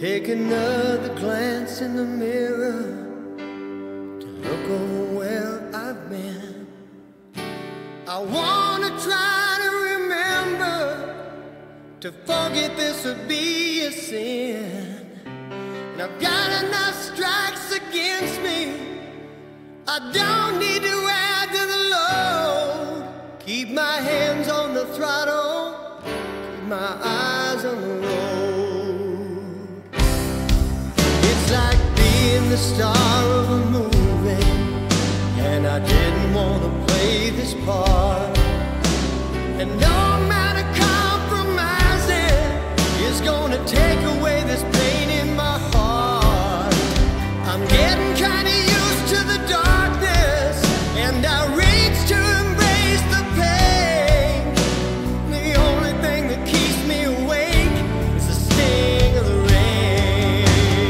Take another glance in the mirror to look over where I've been. I wanna try to remember, to forget this would be a sin. And I've got enough strikes against me, I don't need to add to the load. Keep my hands on the throttle, keep my eyes on the road. It's like being the star of a movie, and I didn't want to play this part. And no amount of compromising is gonna take away this pain in my heart. I'm getting kinda used to the darkness, and I reach to embrace the pain. The only thing that keeps me awake is the sting of the rain.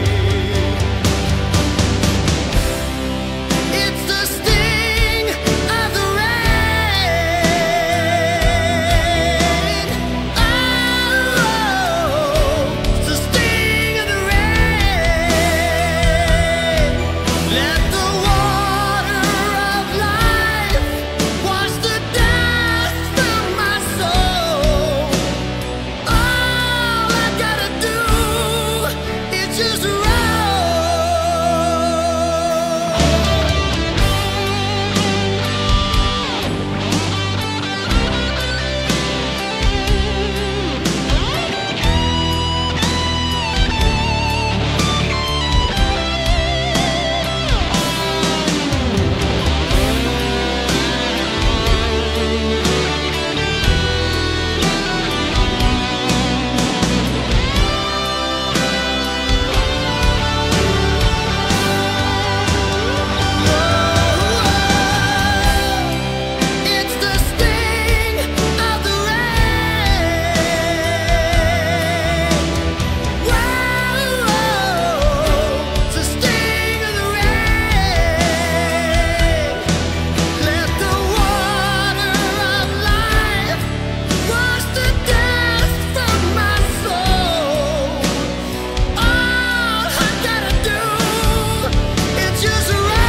It's the sting of the rain. Oh, it's the sting of the rain. Let the water of life wash the dust from my soul. All I gotta do is just roll. It's the sting of the rain. Whoa, it's the sting of the rain. Let the water of life wash the dust from my soul. All I gotta do is just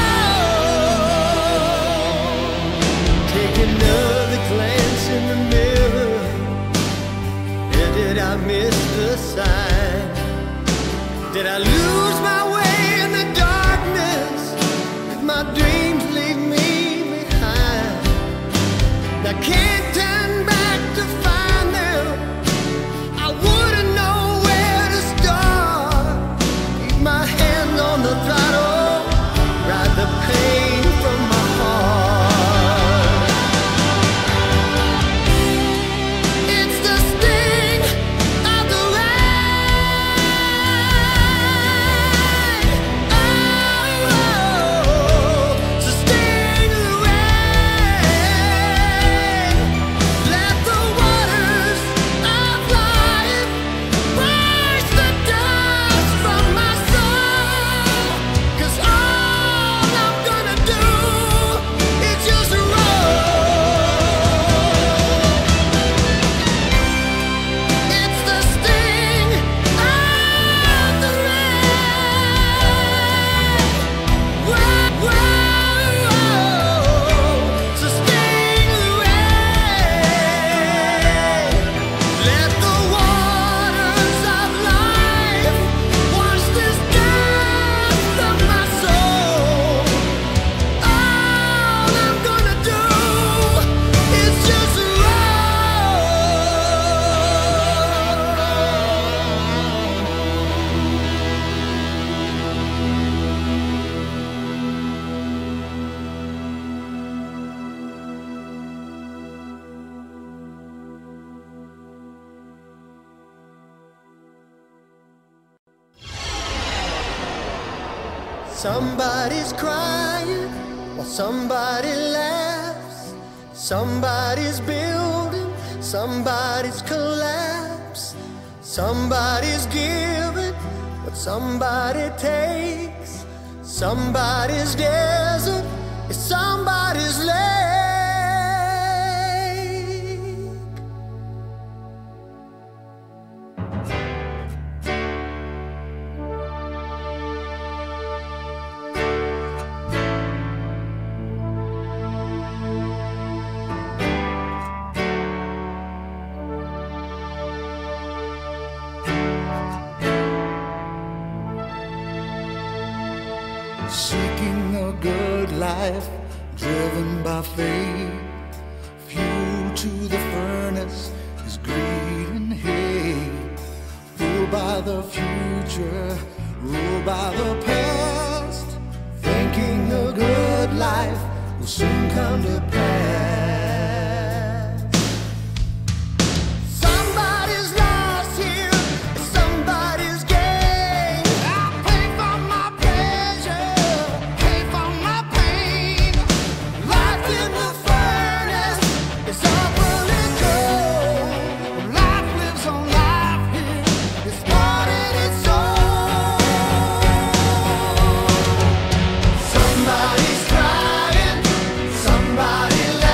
roll. Take another glance in the mirror. Where did I miss the sign? Did I lose my way in the darkness? Did my dreams leave me behind? I can't turn back to find them. I wouldn't know where to start. Keep my hand on the throttle, ride the pain from my heart. It's the sting of the rain. Oh, it's the sting of the rain. Let the waters of life wash the dust from my soul. 'Cause all I'm gonna do is just roll. It's the sting of the rain. Whoa, it's the sting of the rain. Let the waters of life wash this dust from my soul. All I'm gonna do is just Somebody's crying while somebody laughs. Somebody's building, somebody's collapse. Somebody's giving what somebody takes. Somebody's desert is somebody's lake. life, driven by fate. Fuel to the furnace is greed and hate. Fooled by the future, ruled by the past, thinking a good life will soon come to pass. Somebody's lost here, somebody's gain. I pay for my pleasure, pay for my pain. Life in the furnace is awfully cold. Life lives on life here, it's part in its soul. Somebody's crying, somebody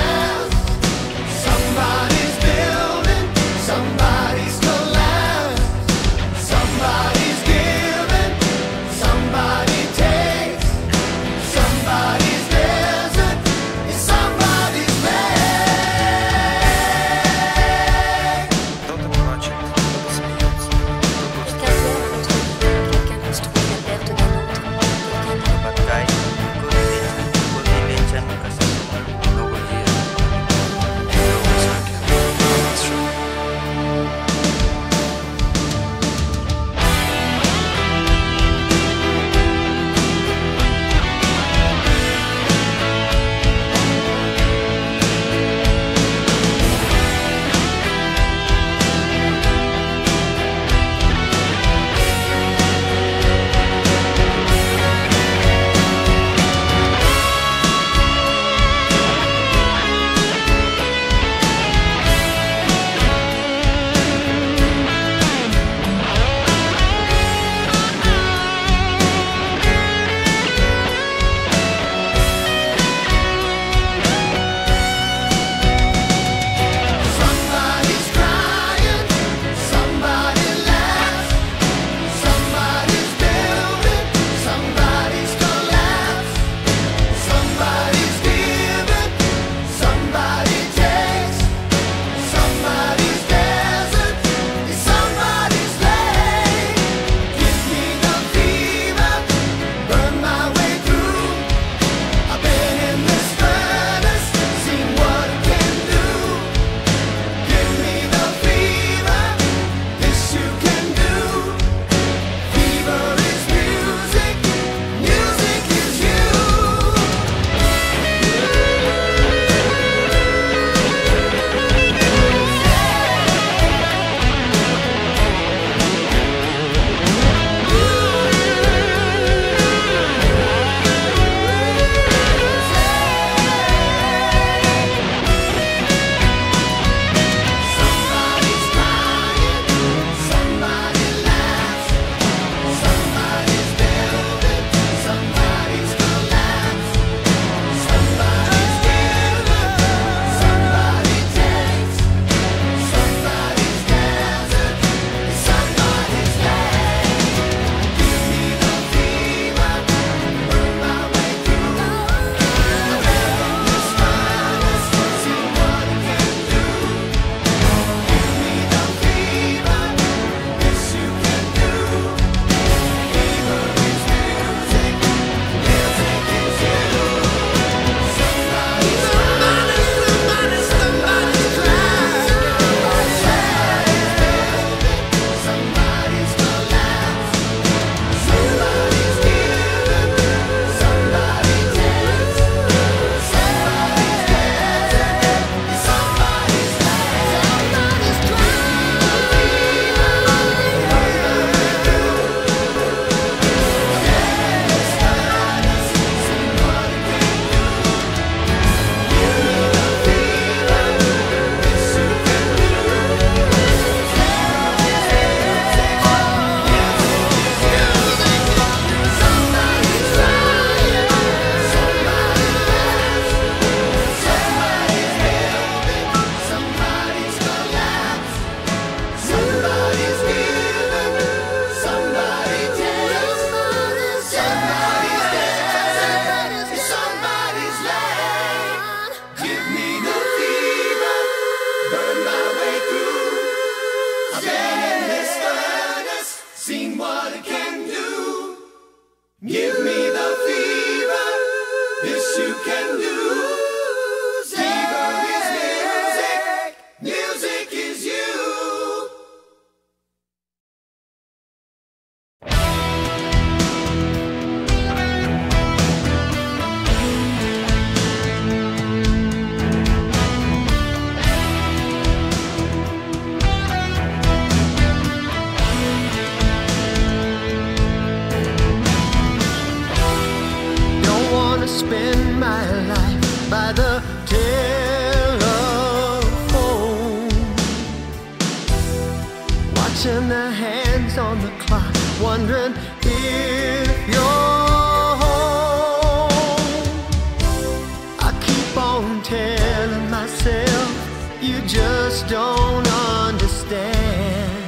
wondering if you're home. I keep on telling myself you just don't understand.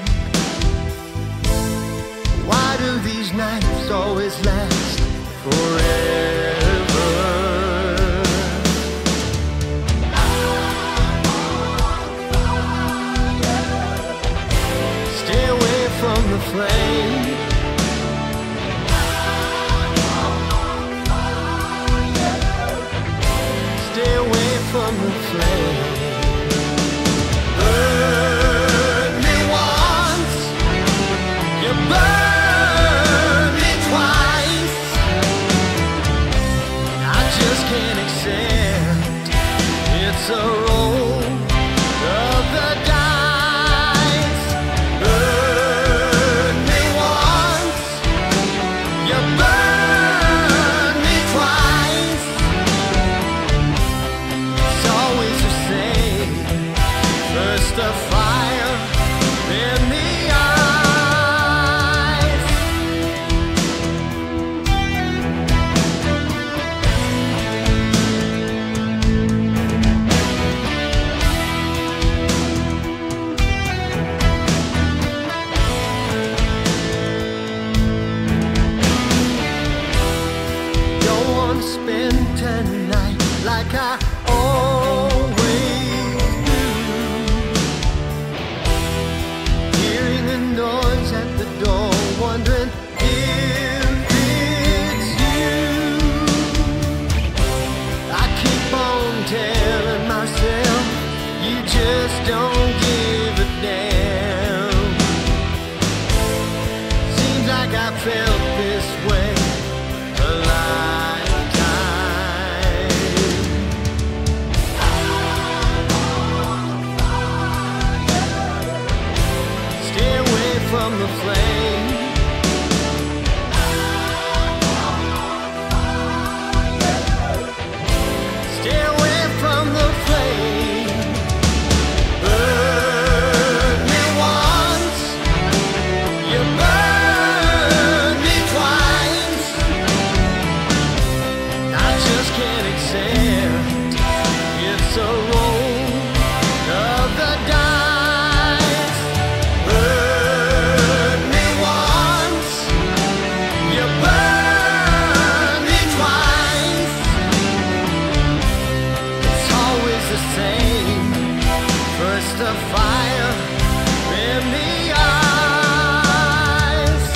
Why do these nights always last forever? Stay away from the flame. Stay away from the flame. Burn me once, you burn me twice. I just can't accept it's a roll of the dice. Burn me once, you burn me twice. It's always the same. First the fire, then the ice. Don't want to spend tonight like I always do. Hearing a noise at the door, wondering if it's you. I keep on telling myself you just don't give a damn. Seems like I felt this way a lifetime. Stay away from the flame. Stay away from the flame. Burn me once, you burn me twice. I just can't accept it's a roll of the dice. Burn me once, you burn me twice. It's always the same. First the fire, then the ice.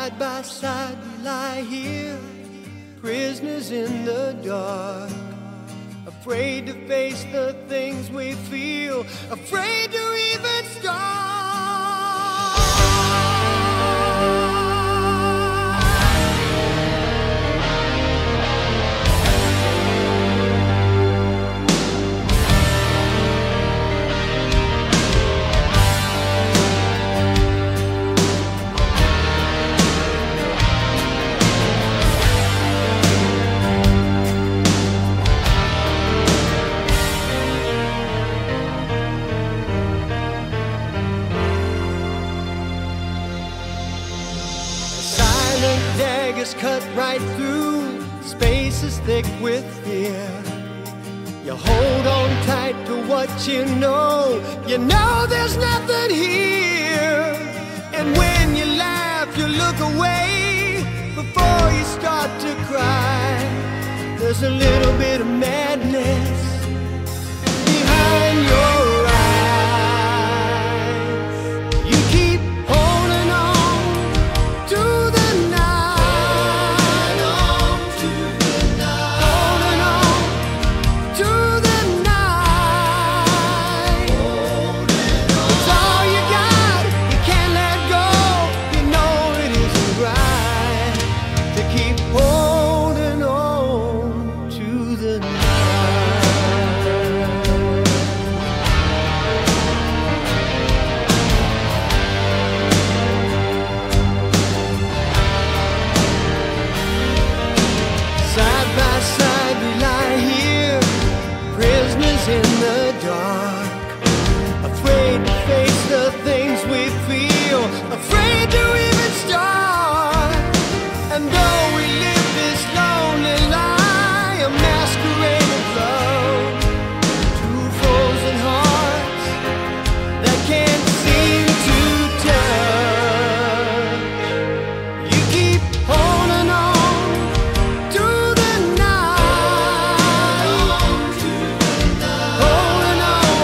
Side by side we lie here, prisoners in the dark, afraid to face the things we feel, afraid to even start. Daggers cut right through, space is thick with fear. You hold on tight to what you know there's nothing here. And when you laugh, you look away before you start to cry. There's a little bit of madness behind your eyes. You keep holding on to the night, holding on to the night. It's all you got, you can't let go. You know it isn't right to keep holding on to the night. Side by side we lie here, prisoners in the dark, afraid to face the things we feel, afraid to even start. And though we live this lonely lie, a masquerade of love, two frozen hearts that can't seem to touch. You keep holding on to the night, holding on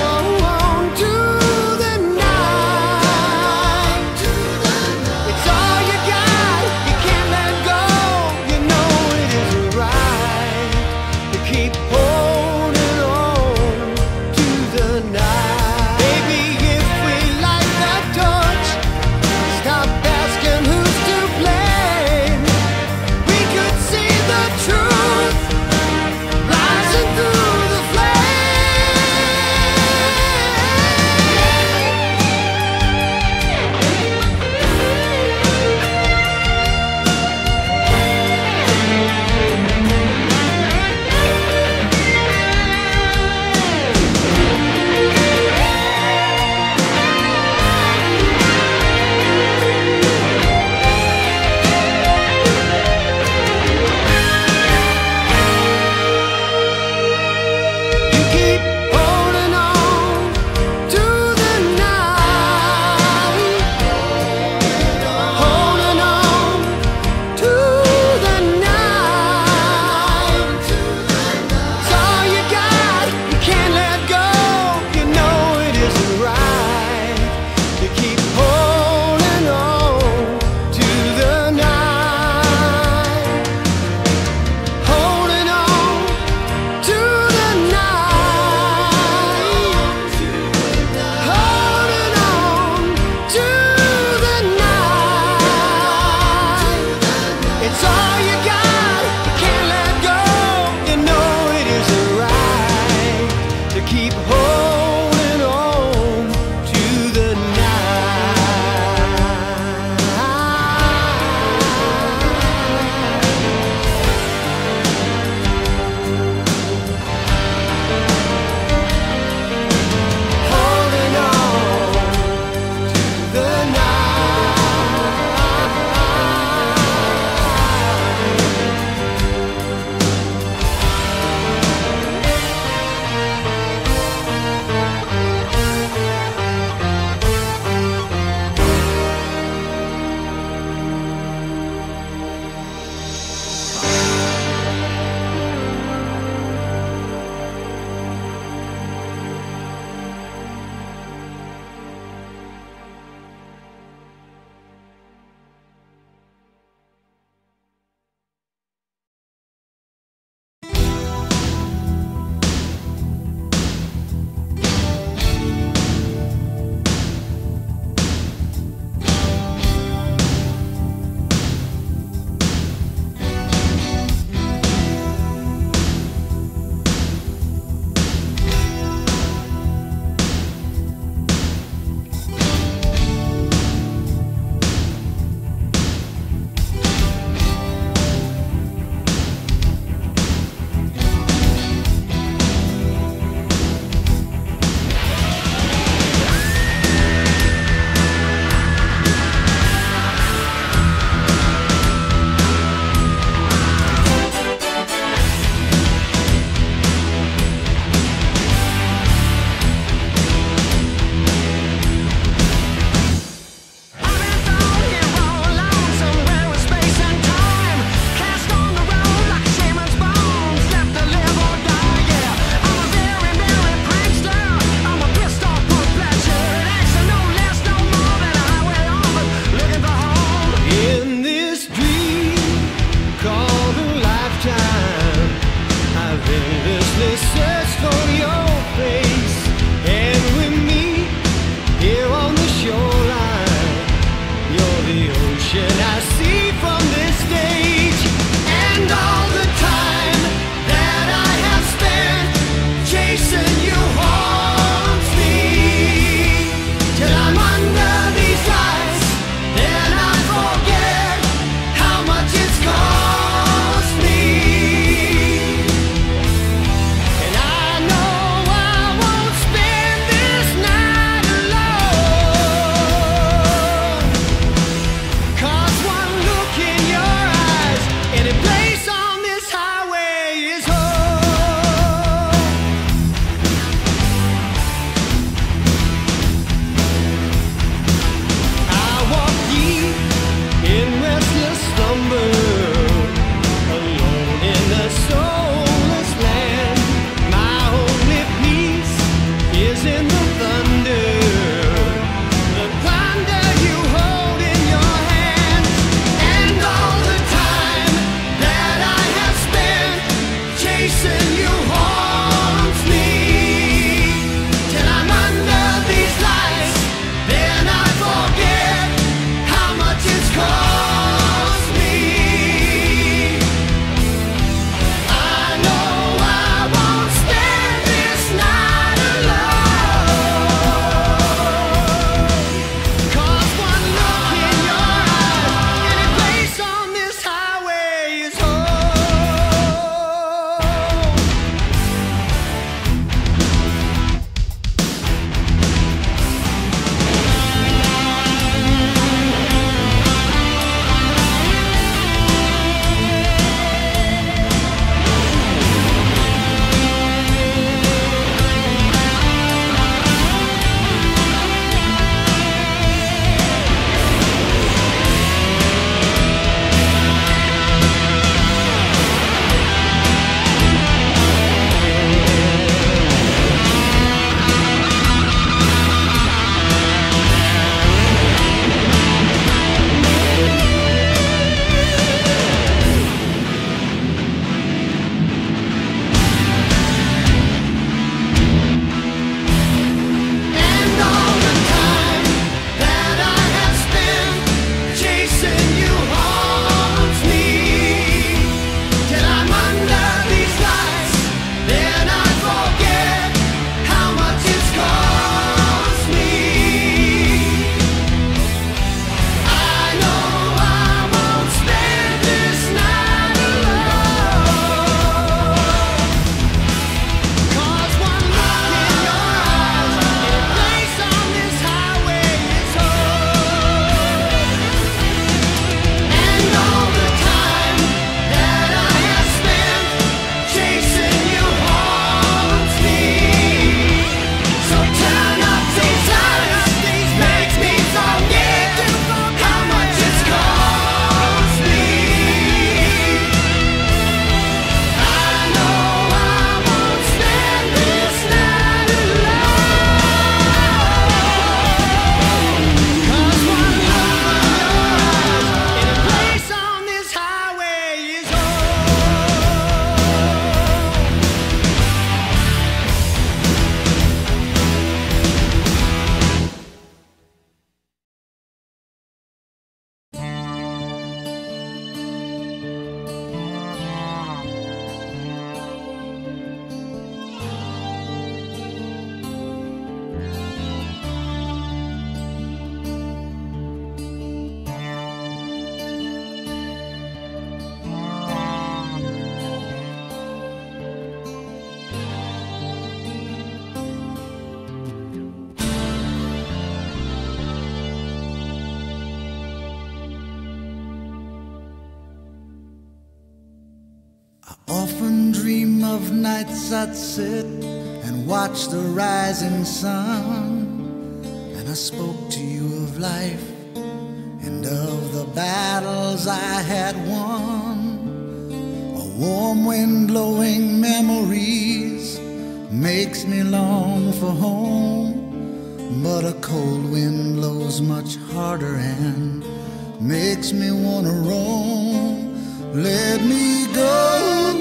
of nights I'd sit and watch the rising sun, and I spoke to you of life and of the battles I had won. A warm wind blowing memories makes me long for home, but a cold wind blows much harder and makes me want to roam. Let me go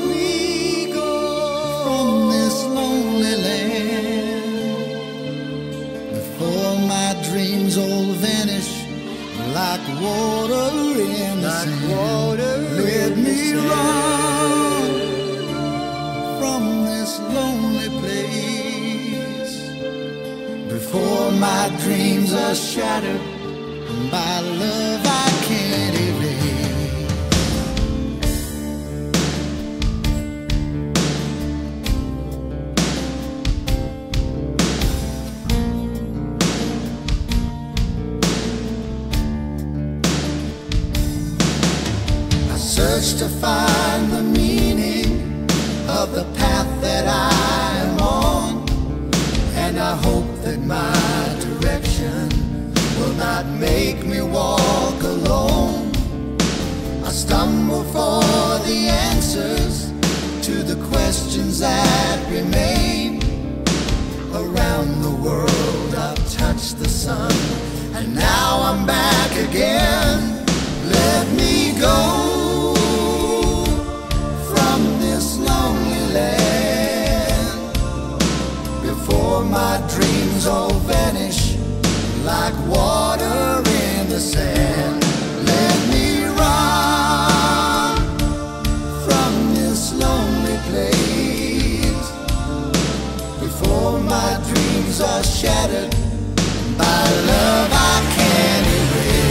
from this lonely land before my dreams all vanish like water in the sand. Let me run from this lonely place before my dreams are shattered by love I can't erase. Search to find the meaning of the path that I am on, and I hope that my direction will not make me walk alone. I stumble for the answers to the questions that remain. Around the world I've touched the sun, and now I'm back again. Let me go from this lonely land before my dreams all vanish like water in the sand. Let me run from this lonely place before my dreams are shattered by love I can't erase.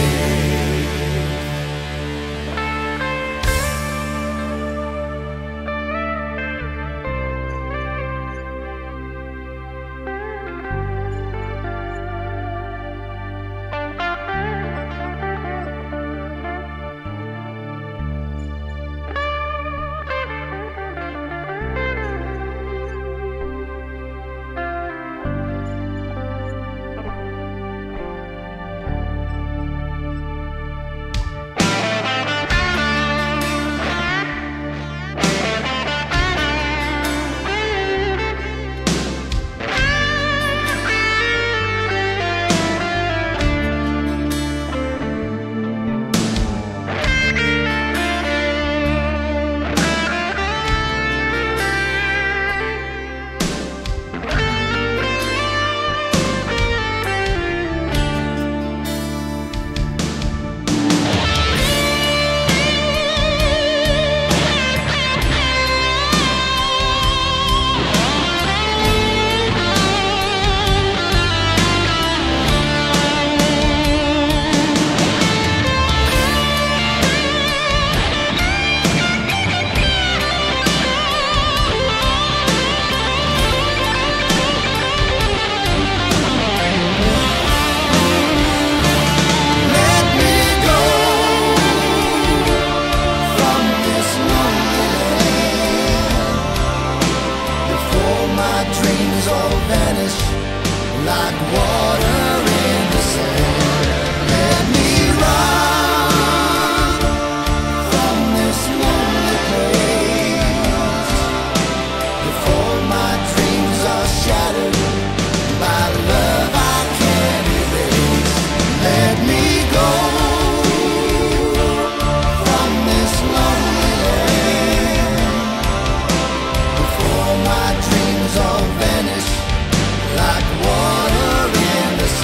Like water in the sand. Let me run from this lonely place before my dreams are shattered by love I can't erase. Let me go from this lonely land before my dreams all vanish like water in the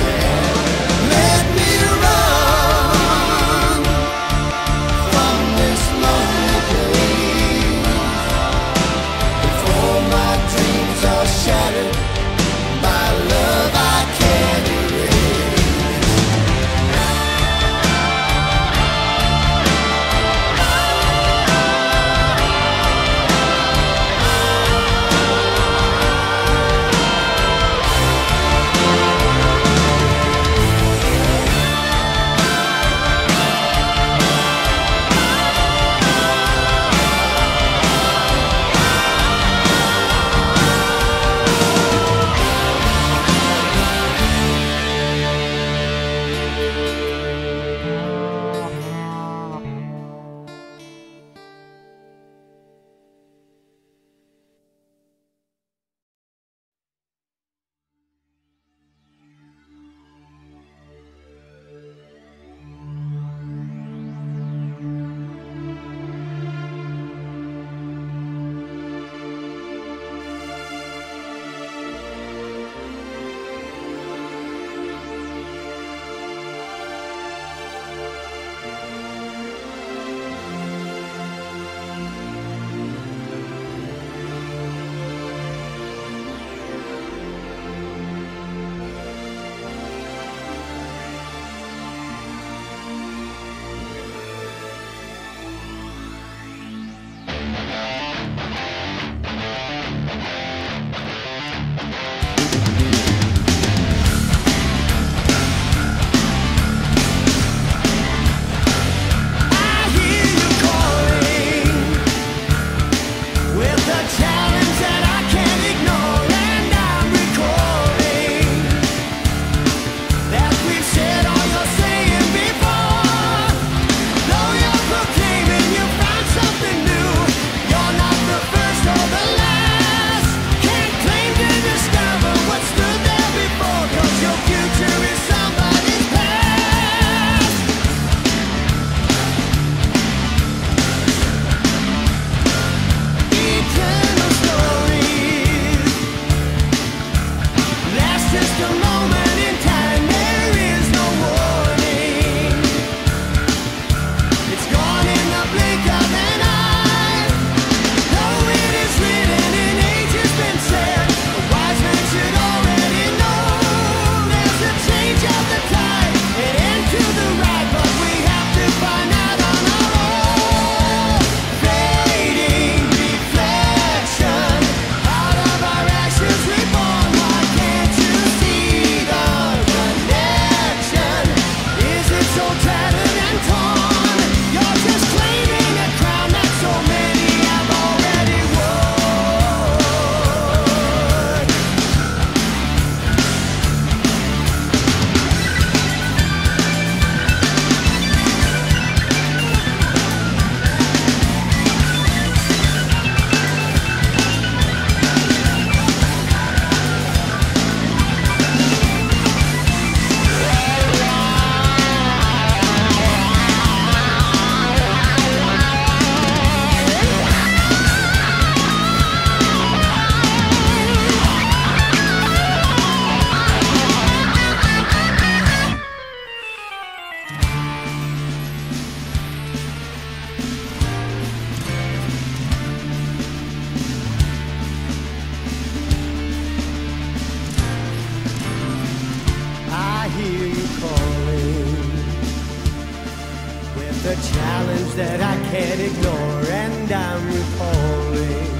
a challenge that I can't ignore, and I'm recalling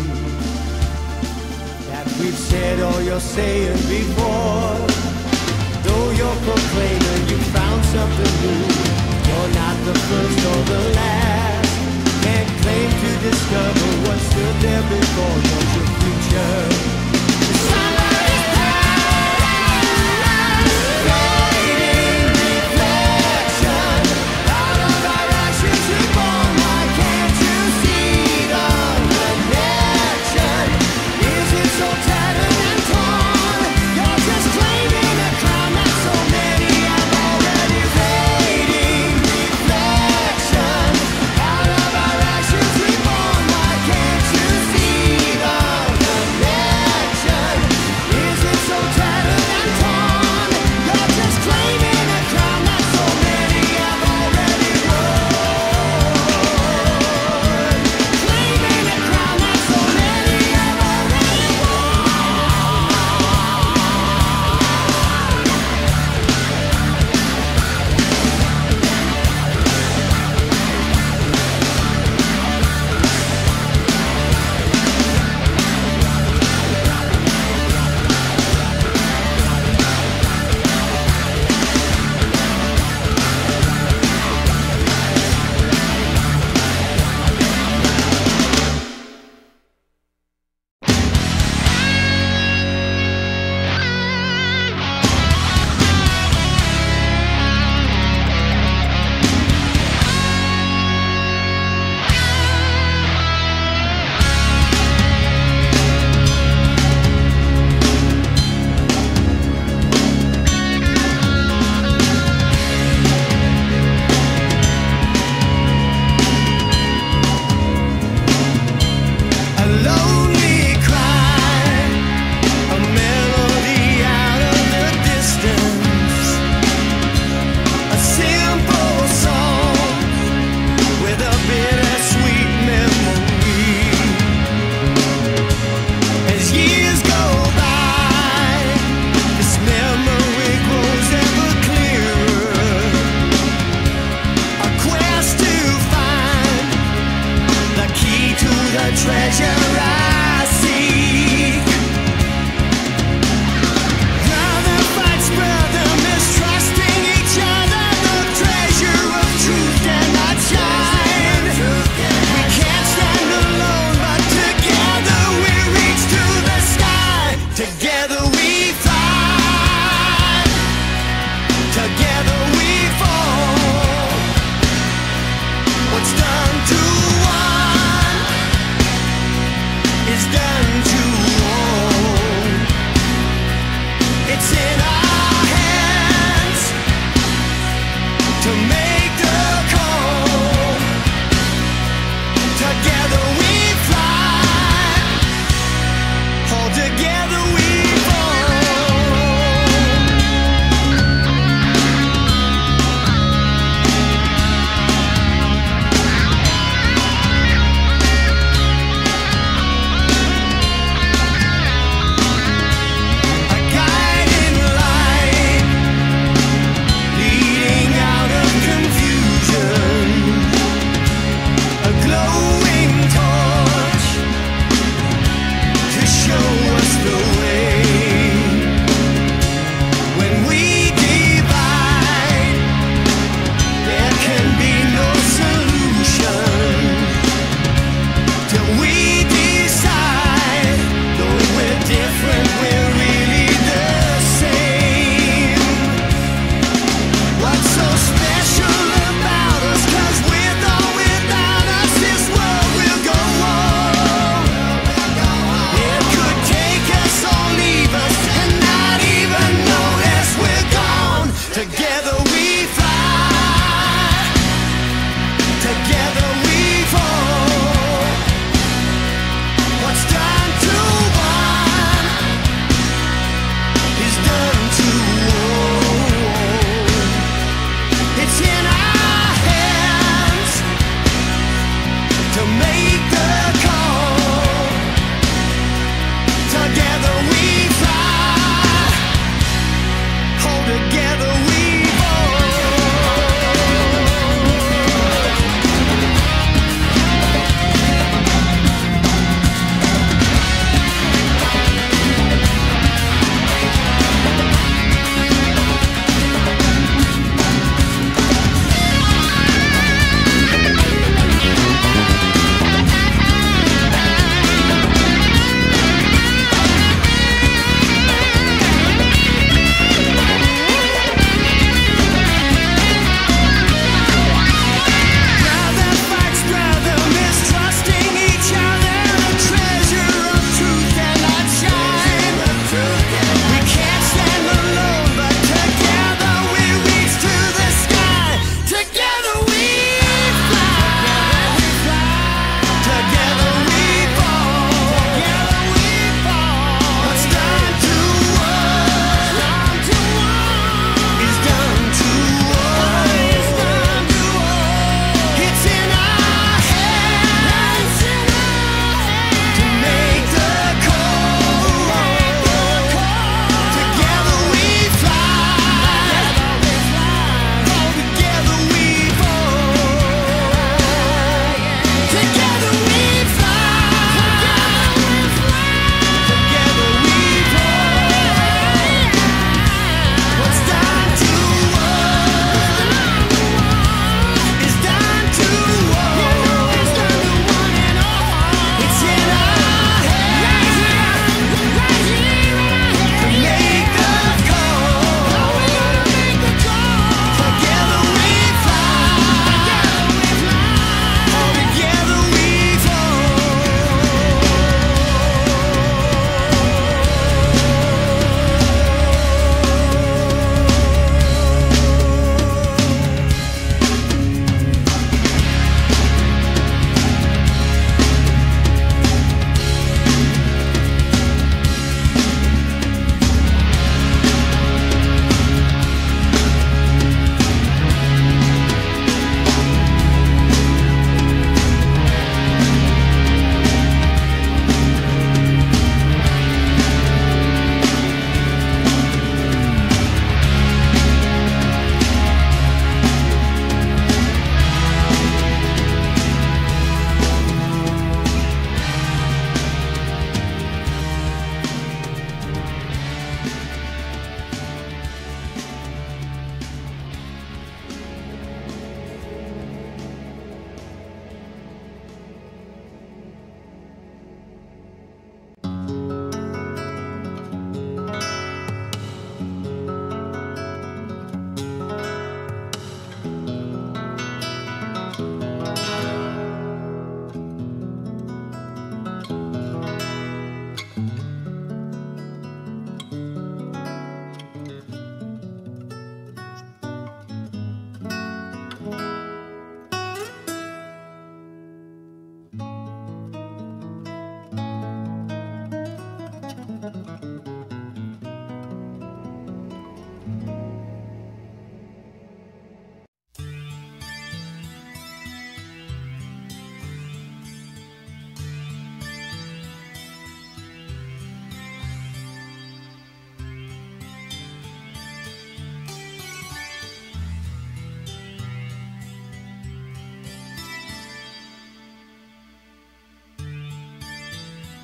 that we've said all you're saying before. Though you're proclaiming you found something new, you're not the first or the last. Can't claim to discover what's still there before you're your future. See the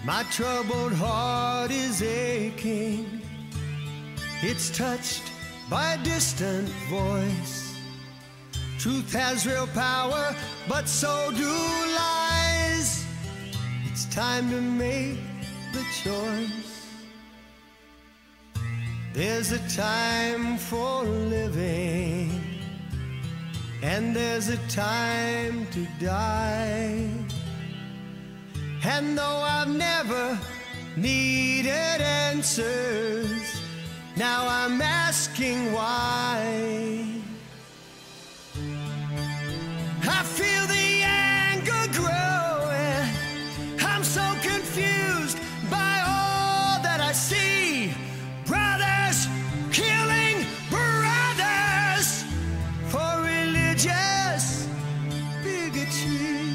My troubled heart is aching. It's touched by a distant voice. Truth has real power, but so do lies. It's time to make the choice. There's a time for living, and there's a time to die. And though I've never needed answers, now I'm asking why. I feel the anger growing. I'm so confused by all that I see. Brothers killing brothers for religious bigotry.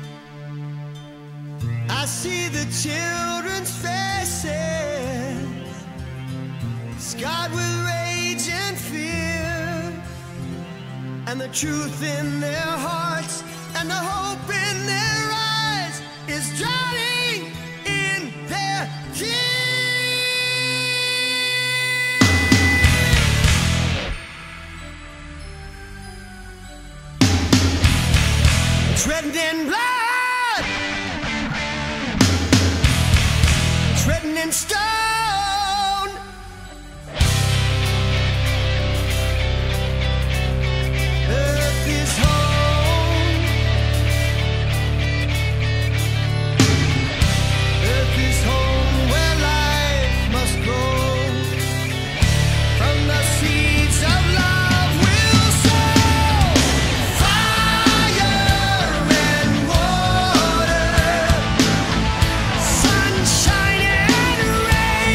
I see the children's faces scarred with rage and fear, and the truth in their hearts and the hope in their eyes is drowning in their tears. It's written in blood, it's written in stone. Earth is home. Earth is home where life must grow. From the seeds of love we'll sow fire and water, sunshine and rain.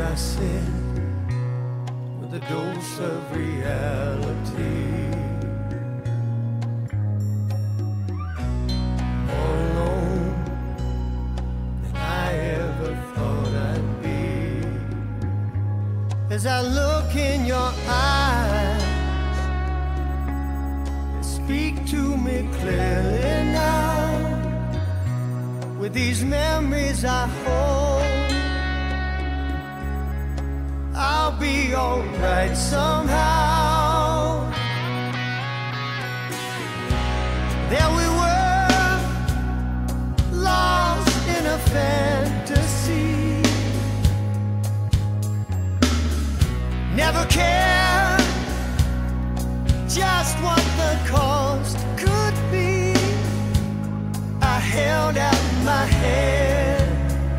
I sit with a dose of reality. More alone than I ever thought I'd be. As I look in your eyes, you speak to me clearly now. With these memories I hold, I'll be alright somehow. There we were, lost in a fantasy. Never cared just what the cost could be. I held out my hand,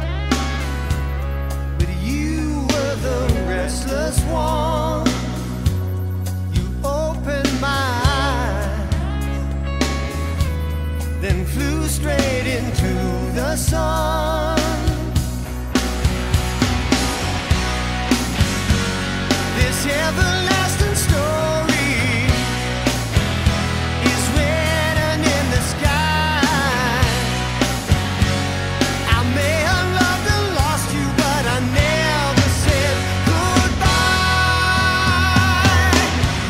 but you were the restless one. You opened my eyes, then flew straight into the sun. This everlasting story is written in the sky. I may have loved and lost you, but I never said goodbye.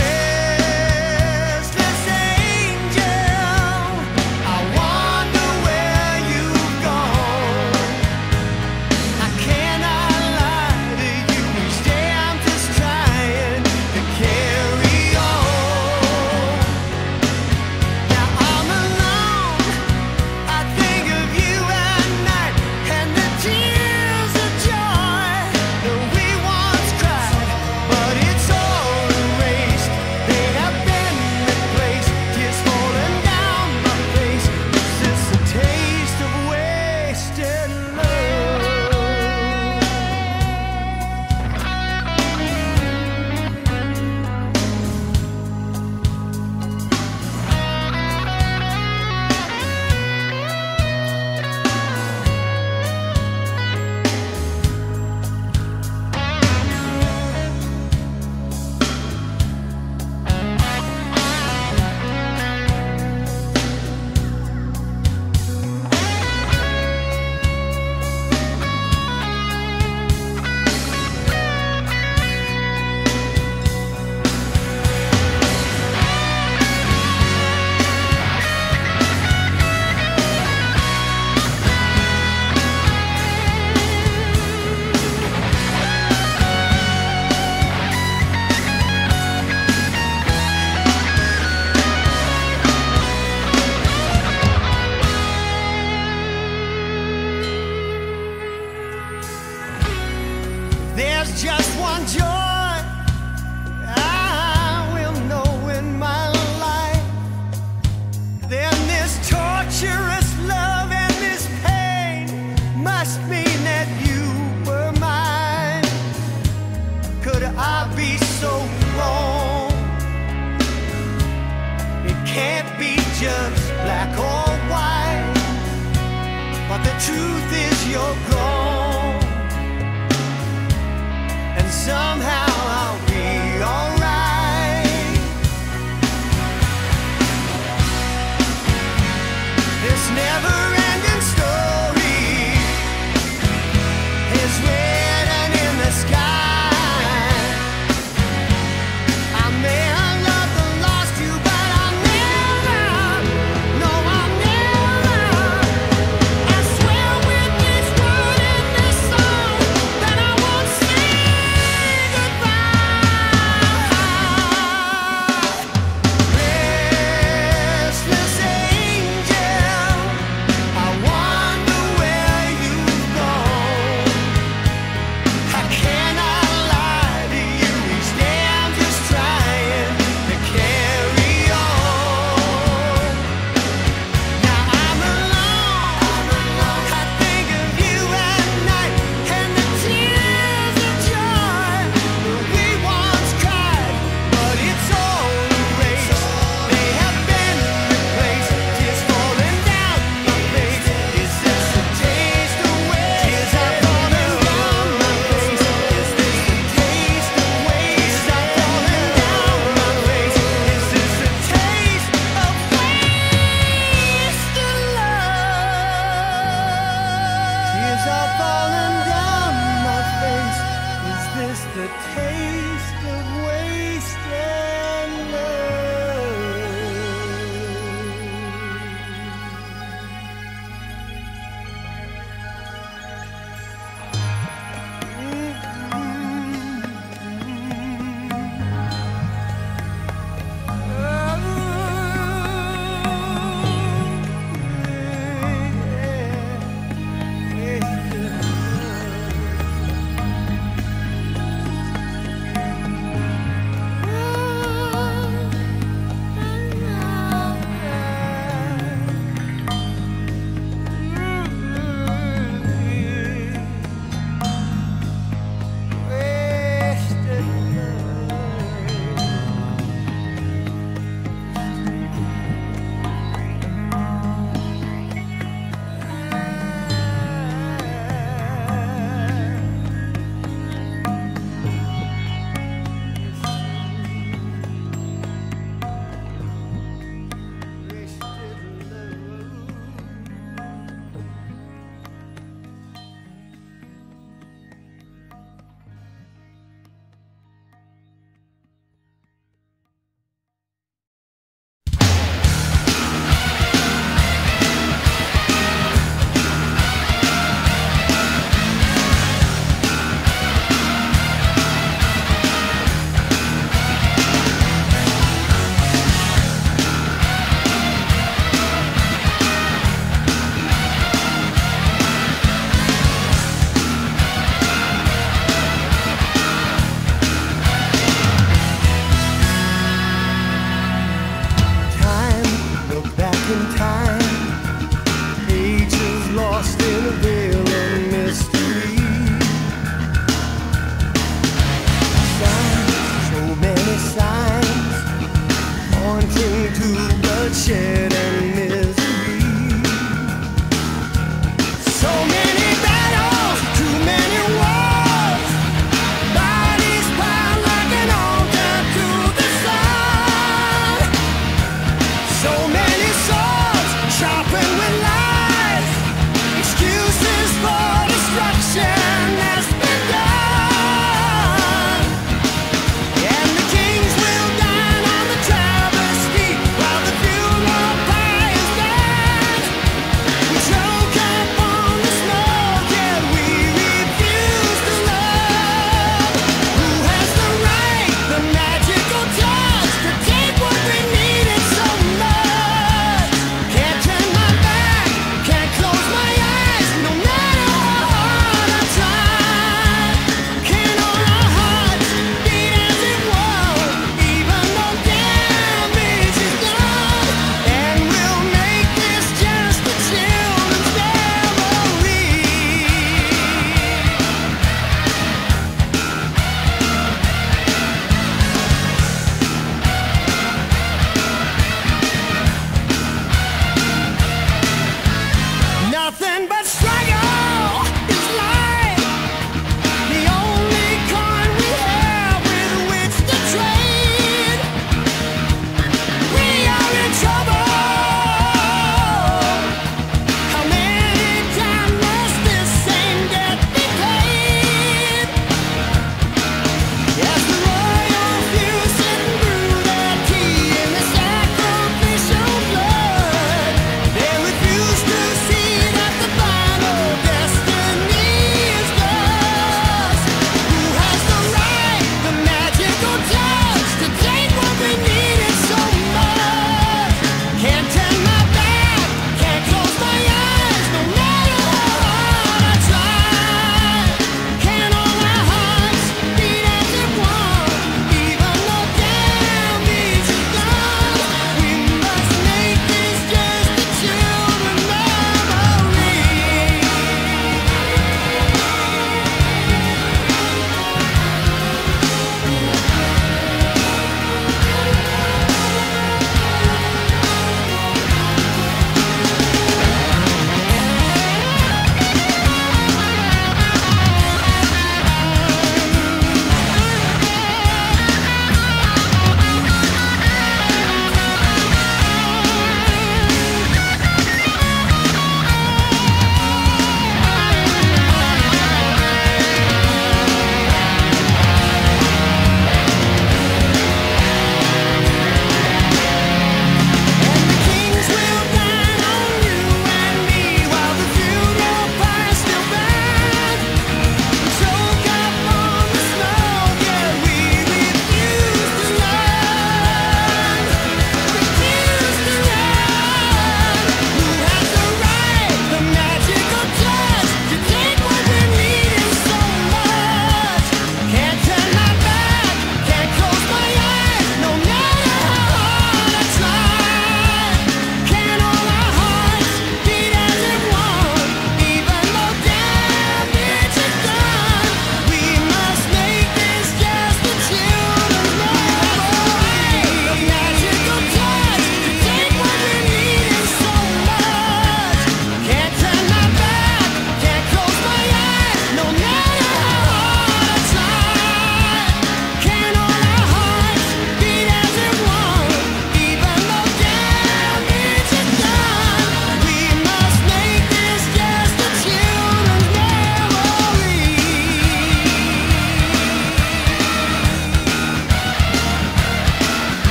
Restless angel, I wonder where you've gone. I cannot lie to you, each day I'm just trying to carry on. Now I'm alone, I think of you at night, and the tears of joy that we once cried, but it's all erased. They have been replaced, tears falling down my face. Is this a taste of wasted love? There's just one joy I will know in my life. Then this torturous love and this pain must mean that you were mine. Could I be so wrong? It can't be just black or white, but the truth is you're gone. And somehow I'll be alright. This never-ending story is written in the sky. I may have loved and lost you, but I'll never, no, I'll never. I swear with this word in this song that I won't say goodbye.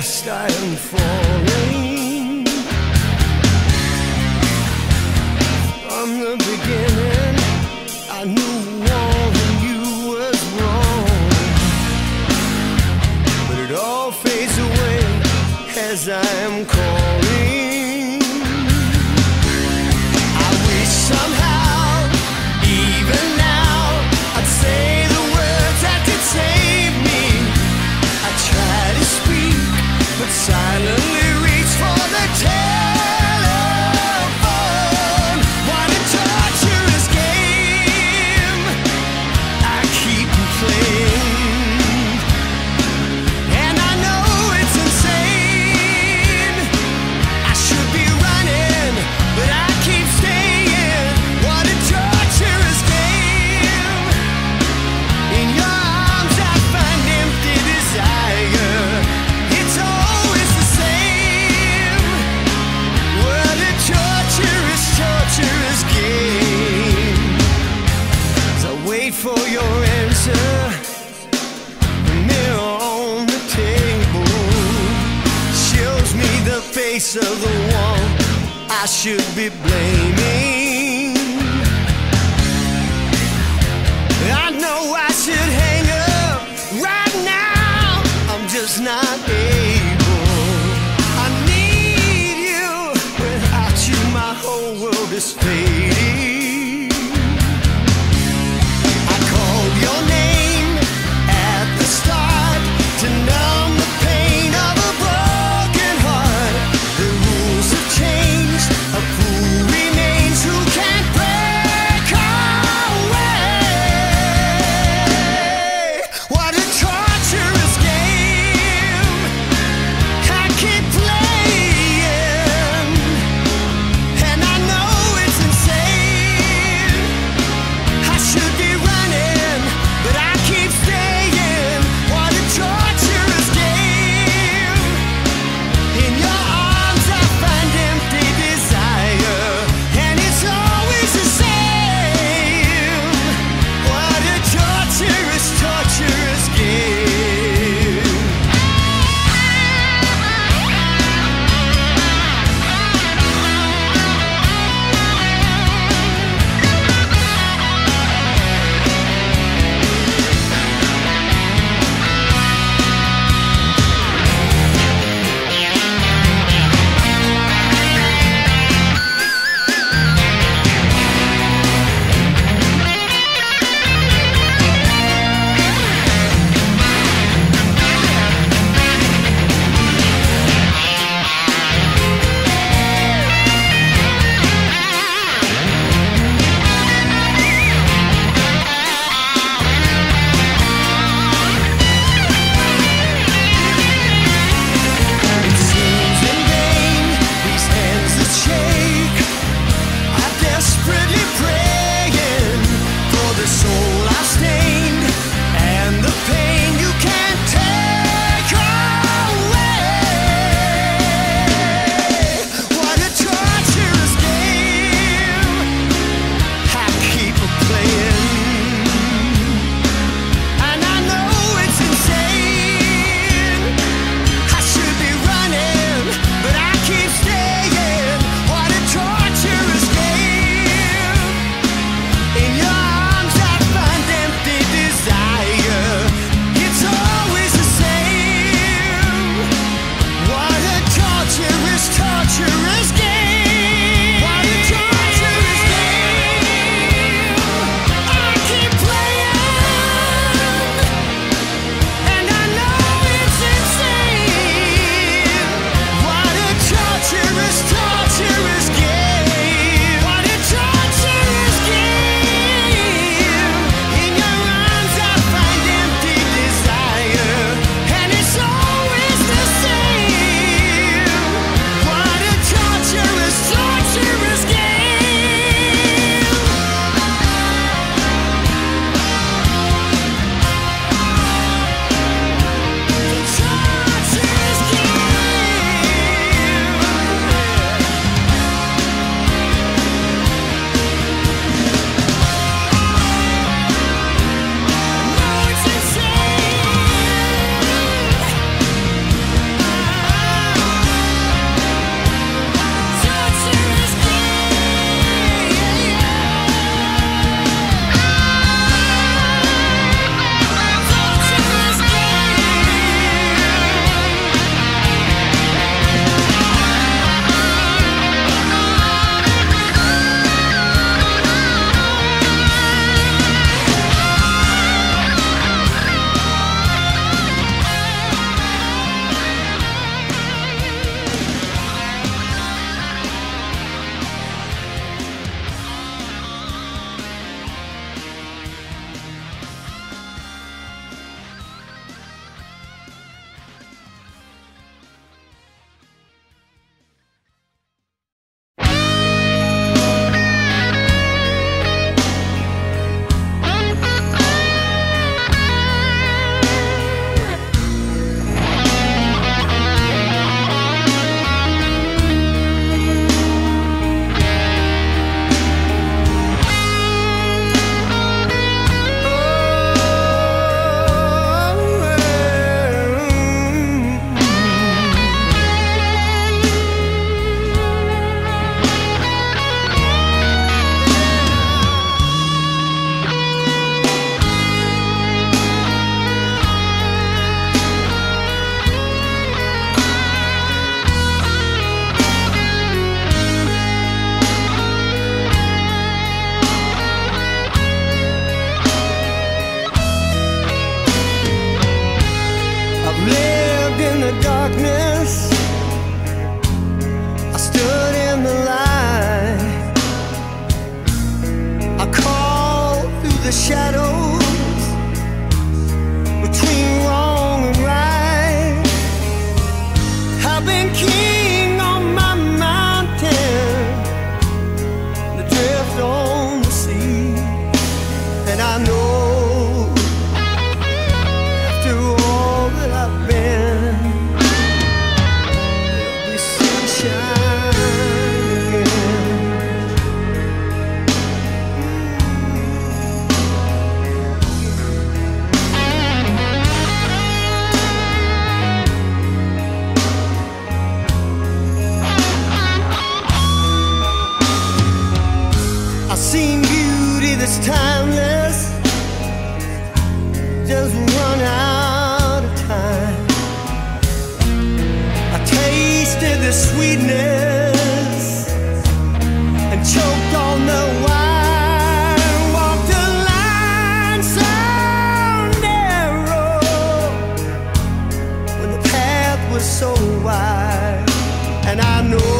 fast I am falling. From the beginning, I knew wanting you was wrong, but it all fades away as I am calling. I wish somehow, even now, I'd say the words that could save me. I try to speak, but silently reach for the telephone. What a torturous game I keep playing, and I know it's insane. I should be running, but I keep staying. What a torturous game. In your arms I find empty desire. It's always the same. What a torturous, torturous game. As I wait for your answer, the mirror on the table shows me the face of the one I should be blaming. I know I should hang up right now, I'm just not able. I need you, without you my whole world is fading. I called your name at the start to numb the pain of a broken heart. The rules have changed, a fool remains who been king on my mountain, the drift on the sea. And I know after all that I've been, there'll be sunshine again. I've seen beauty that's timeless just run out of time. I tasted the sweetness and choked on the wine. Walked a line so narrow when the path was so wide. And I know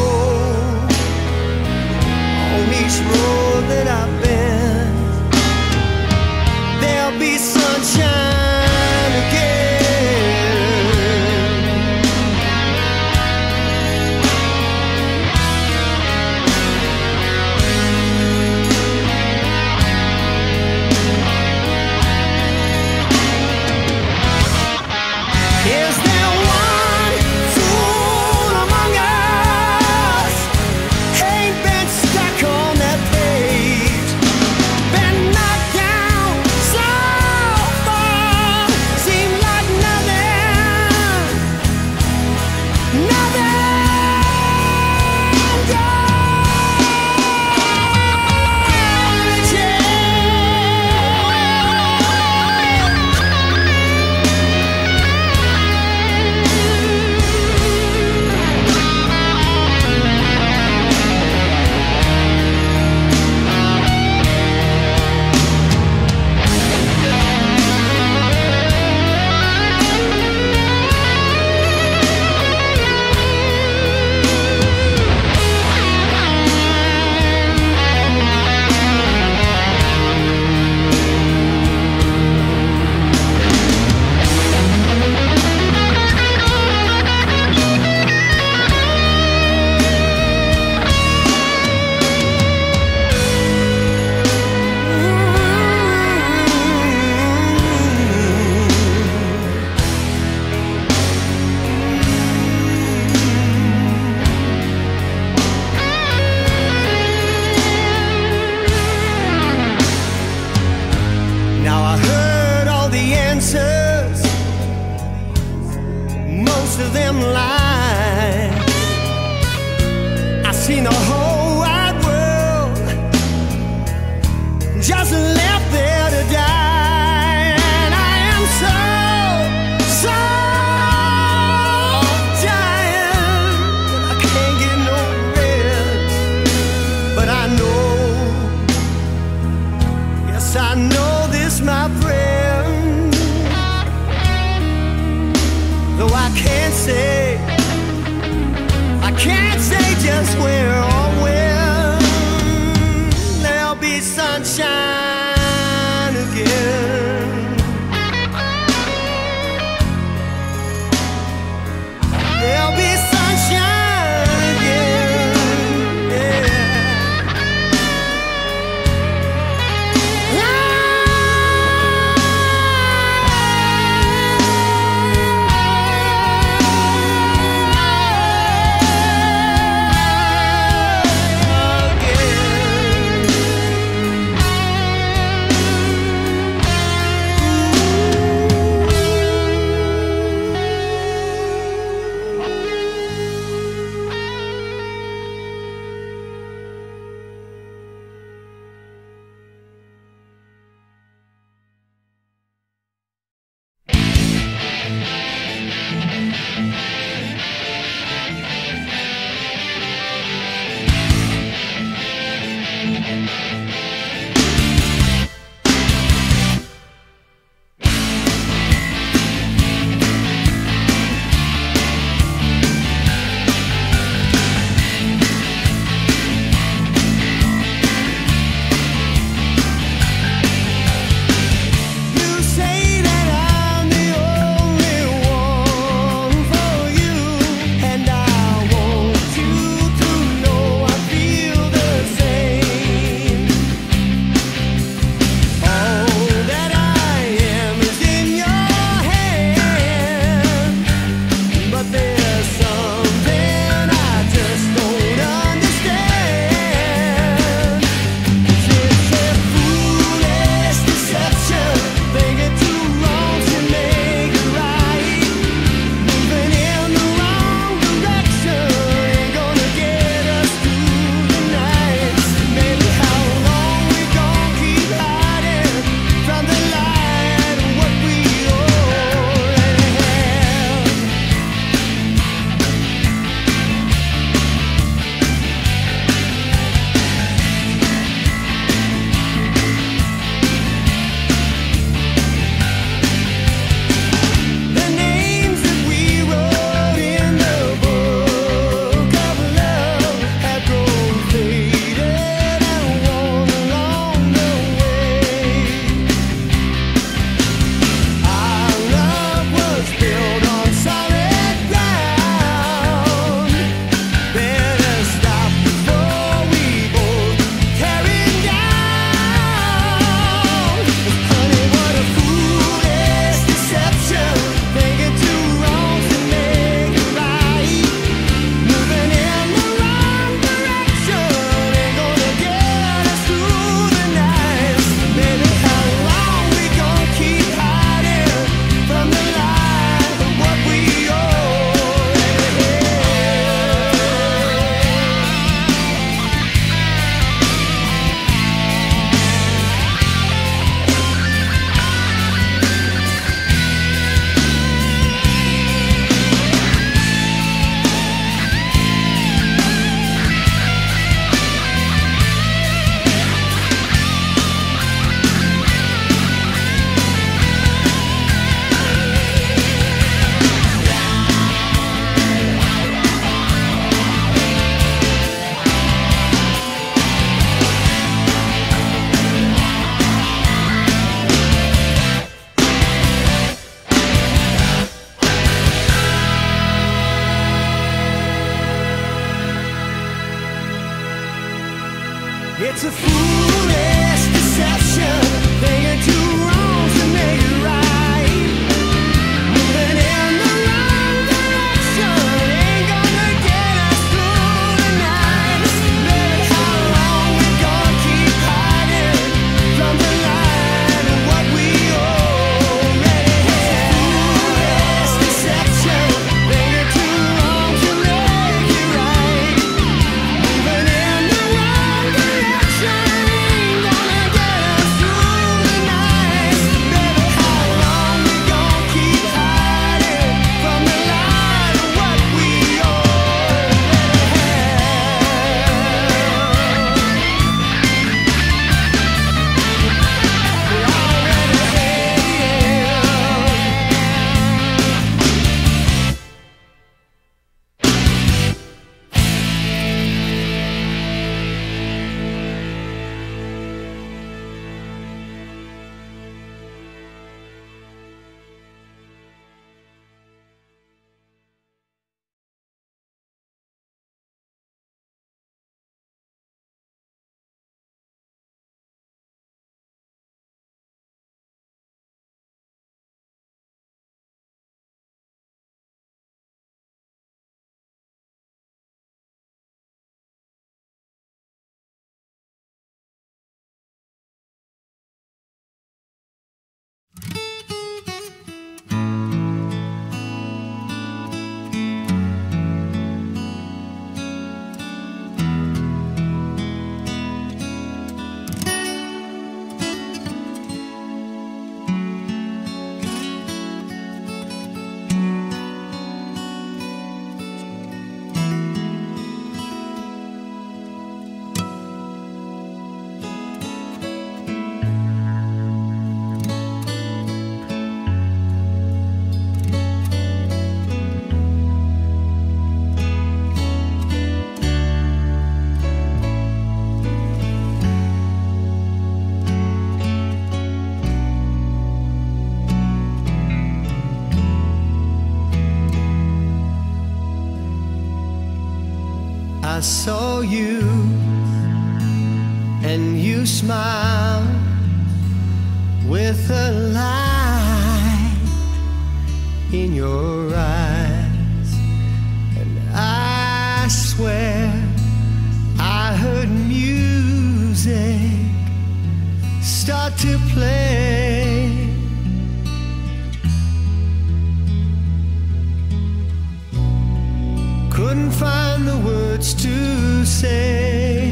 on each road that I've been, there'll be sunshine again. Is there one fool among us? Ain't been stuck on that page, been knocked down so far, seemed like nothing gonna Now I heard all the answers, most of them lies. I seen the whole wide world just left there to die. And I am so tired that I can't get no rest. But I know, yes I know this, my friend, though I can't say just where or when, there'll be sunshine again. There'll be sunshine again, yeah. It's a foolish deception, thinking two wrongs to make it right. Moving in the wrong direction ain't gonna get us through the night. Baby, how long we gonna keep hiding from the light of what we already had? Foolish deception, thinking two wrongs to make it right. Moving in the wrong direction ain't gonna get us through the night. Baby, how long we gonna keep hiding from the light of what we already I saw you and you smiled with a light in your eyes, and I swear I heard music start to play. Couldn't find the words to say.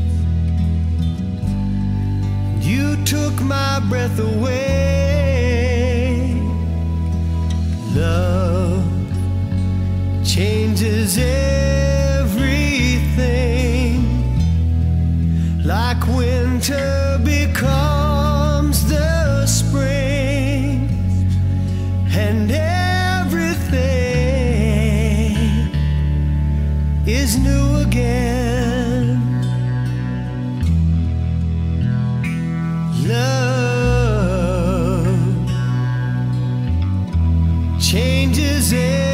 You took my breath away. Love changes everything, like winter becomes the spring, and everything is new again. Love changes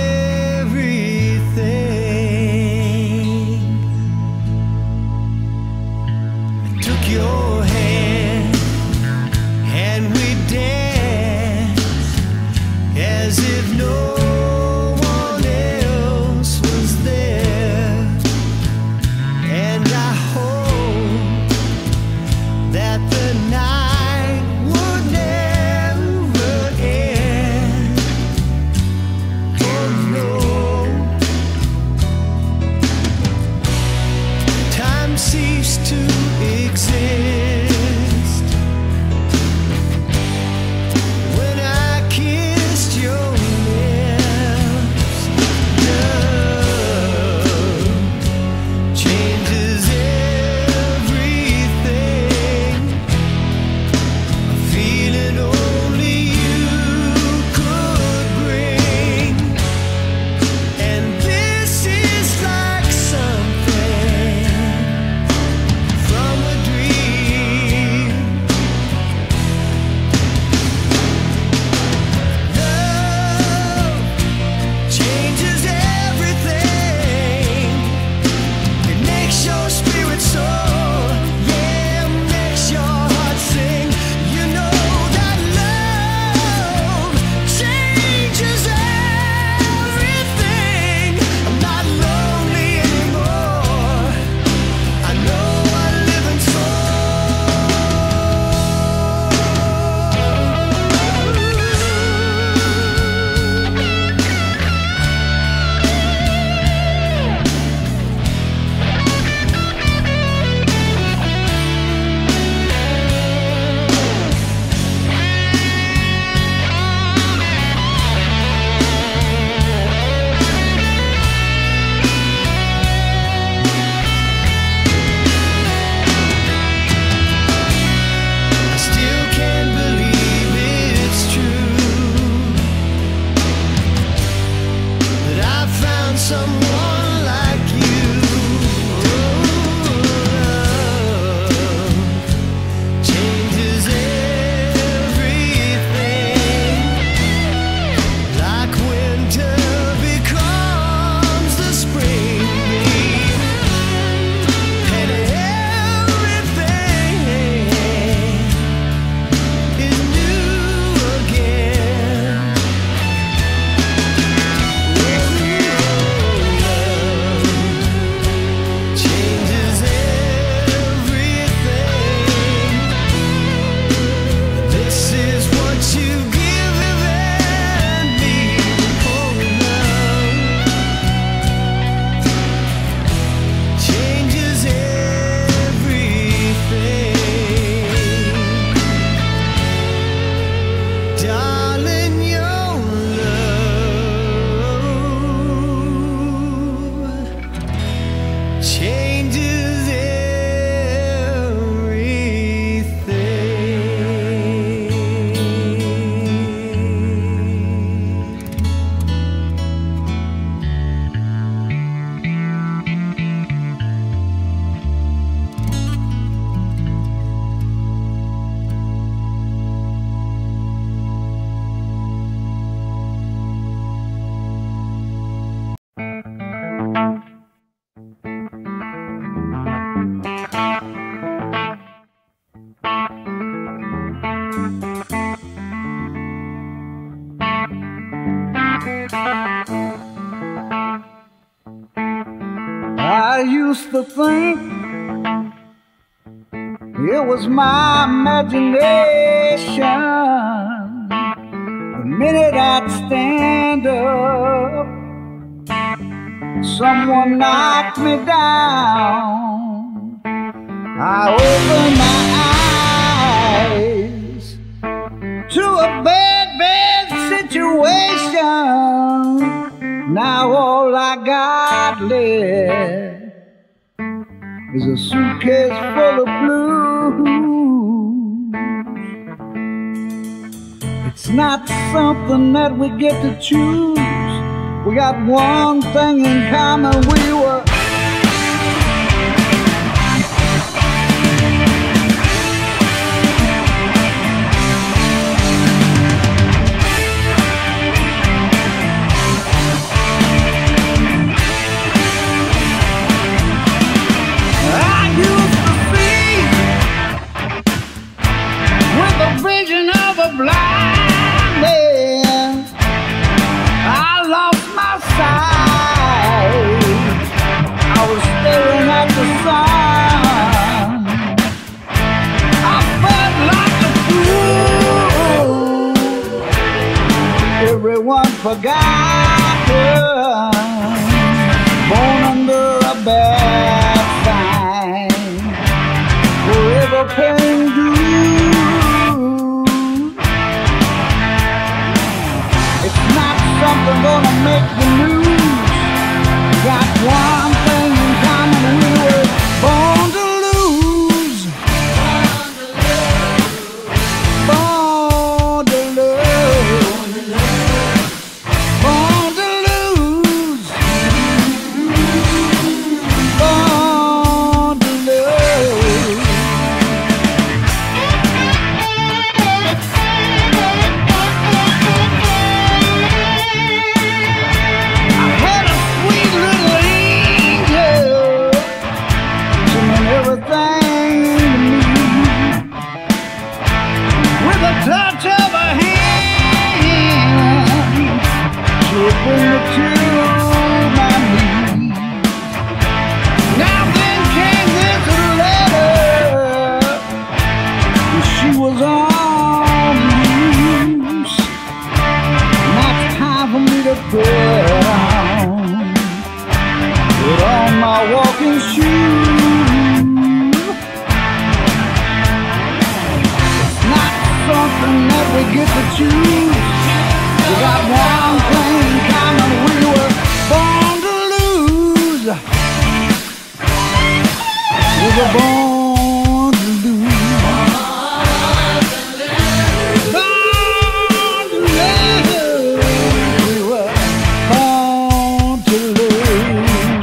everything. I took your hand and we danced as if no one else was there. And I hope that the night would never end. Oh no, time ceased to exist when I kissed your lips. Love changes everything, a feeling only you could bring. And this is like something from a dream. I used to think it was my imagination. The minute I'd stand up, someone knocked me down. I opened my eyes to a bad situation. Now all I got left is a suitcase full of blues. It's not something that we get to choose. We got one thing in common, we were forgotten, born under a bad sign, forever paying dues. It's not something gonna make the news. Got one thing in common, we were born to lose. Born to lose. Born to lose. Born to lose. I had a sweet little angel, she meant everything to me. With a touch of her hand, she would bring me to my knees. Now then came this letter, and she was on loose. Now it's time for me to put on my walking shoes. It's not something that we get to choose. We got one thing in common, we were born to lose. We were born to lose. Born to lose. We were born to lose.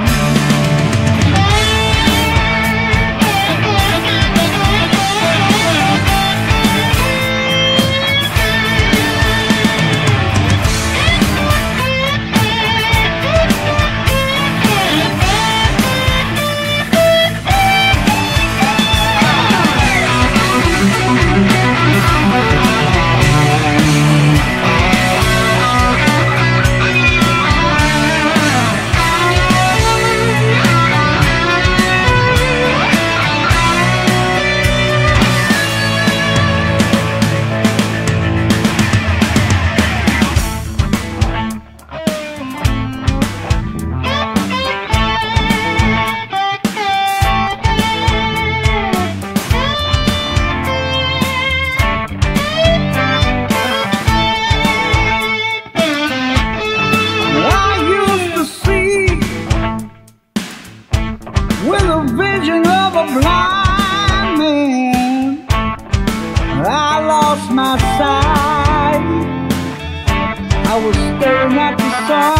With a vision of a blind man, I lost my sight. I was staring at the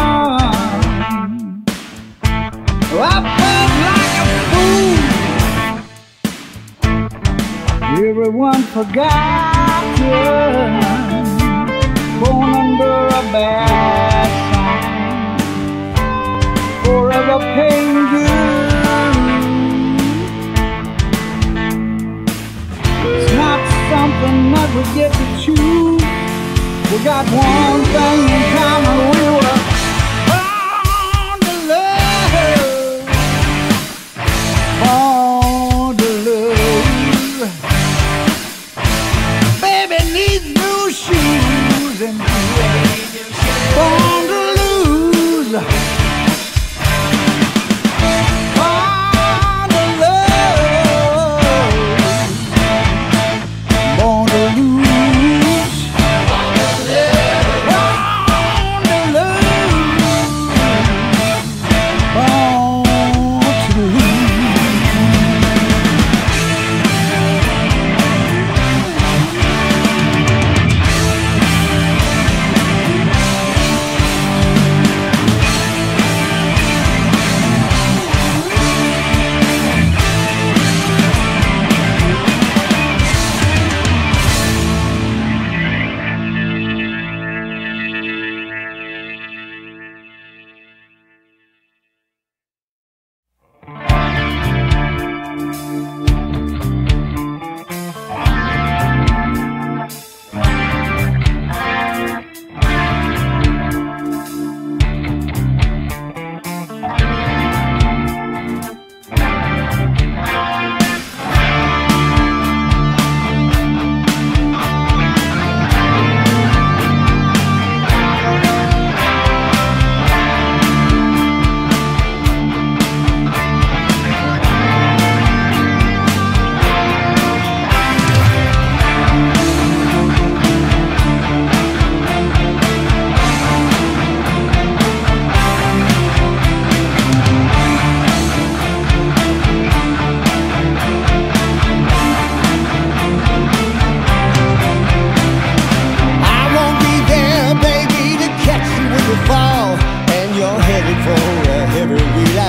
sun. I felt like a fool. Everyone forgotten, born under a bad sign, forever paying dues. Something that we get to choose. We got one thing in common, we were born to love.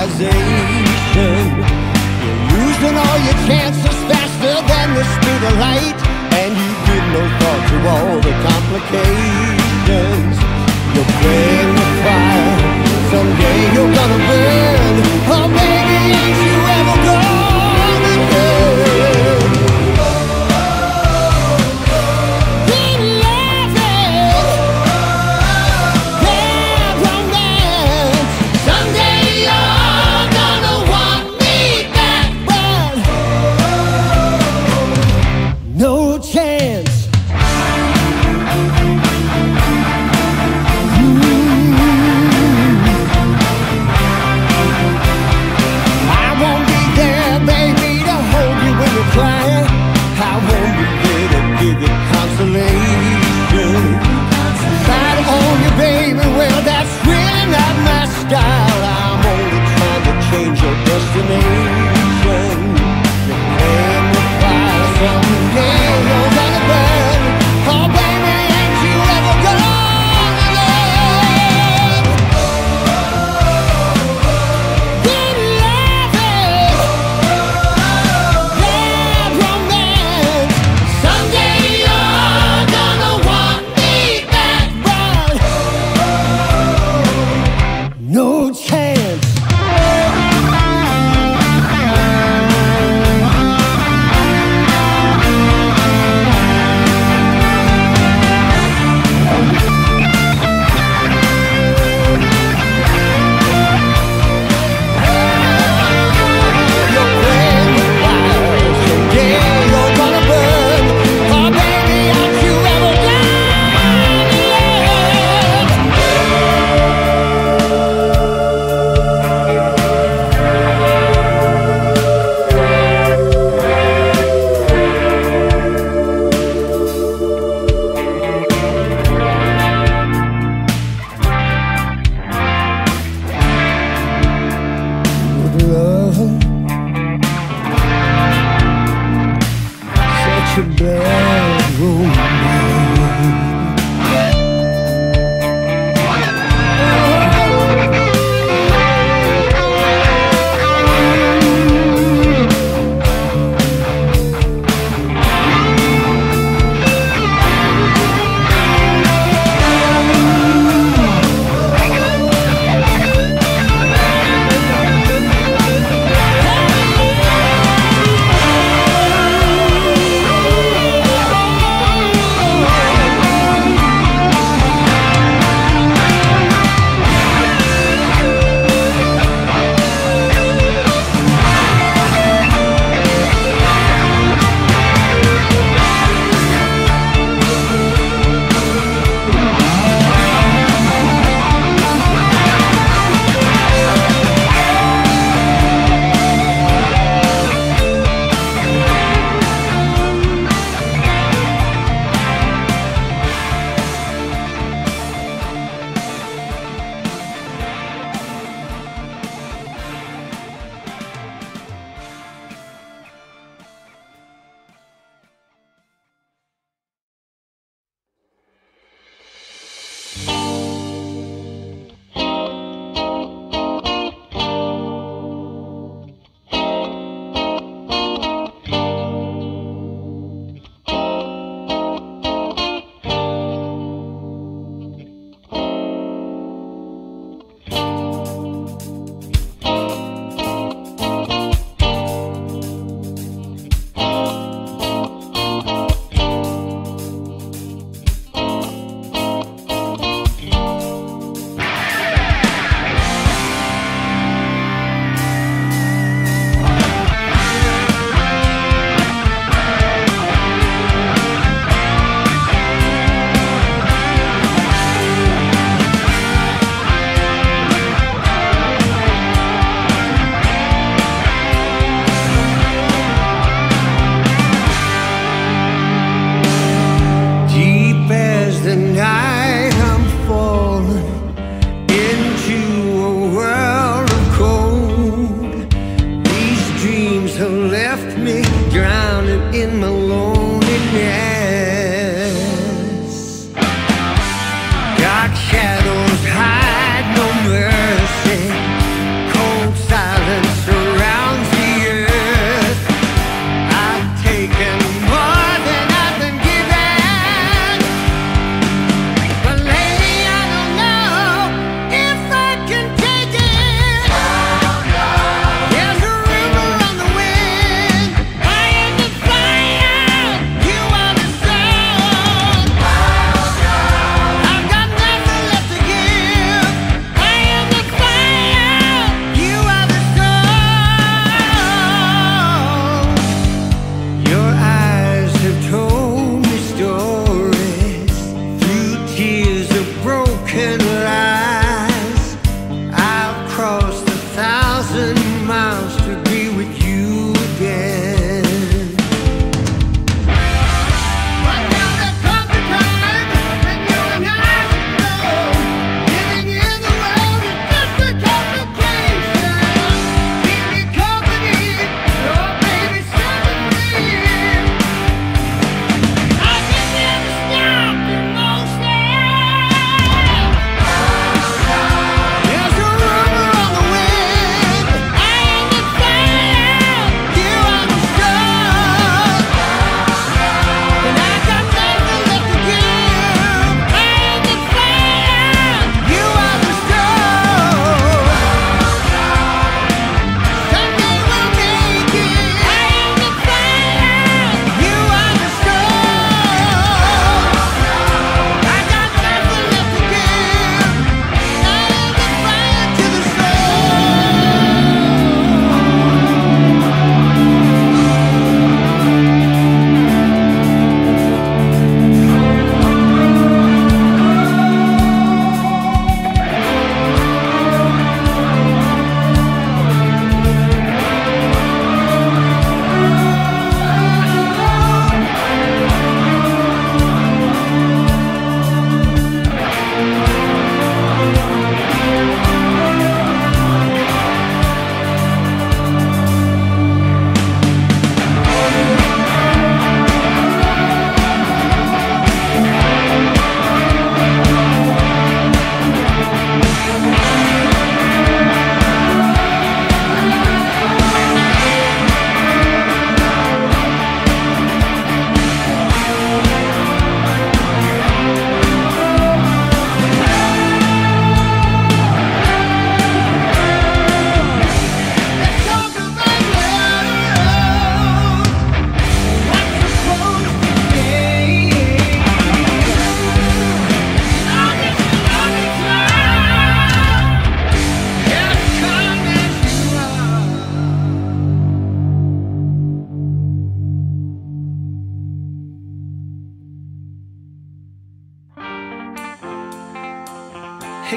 civilization. You're losing all your chances faster than the speed of light, and you give no thought to all the complications. You're playing with fire, someday you're gonna burn. Oh baby, ain't you ever gonna learn? Keep laughing, bad romance. Someday you're gonna want me back, but no chance.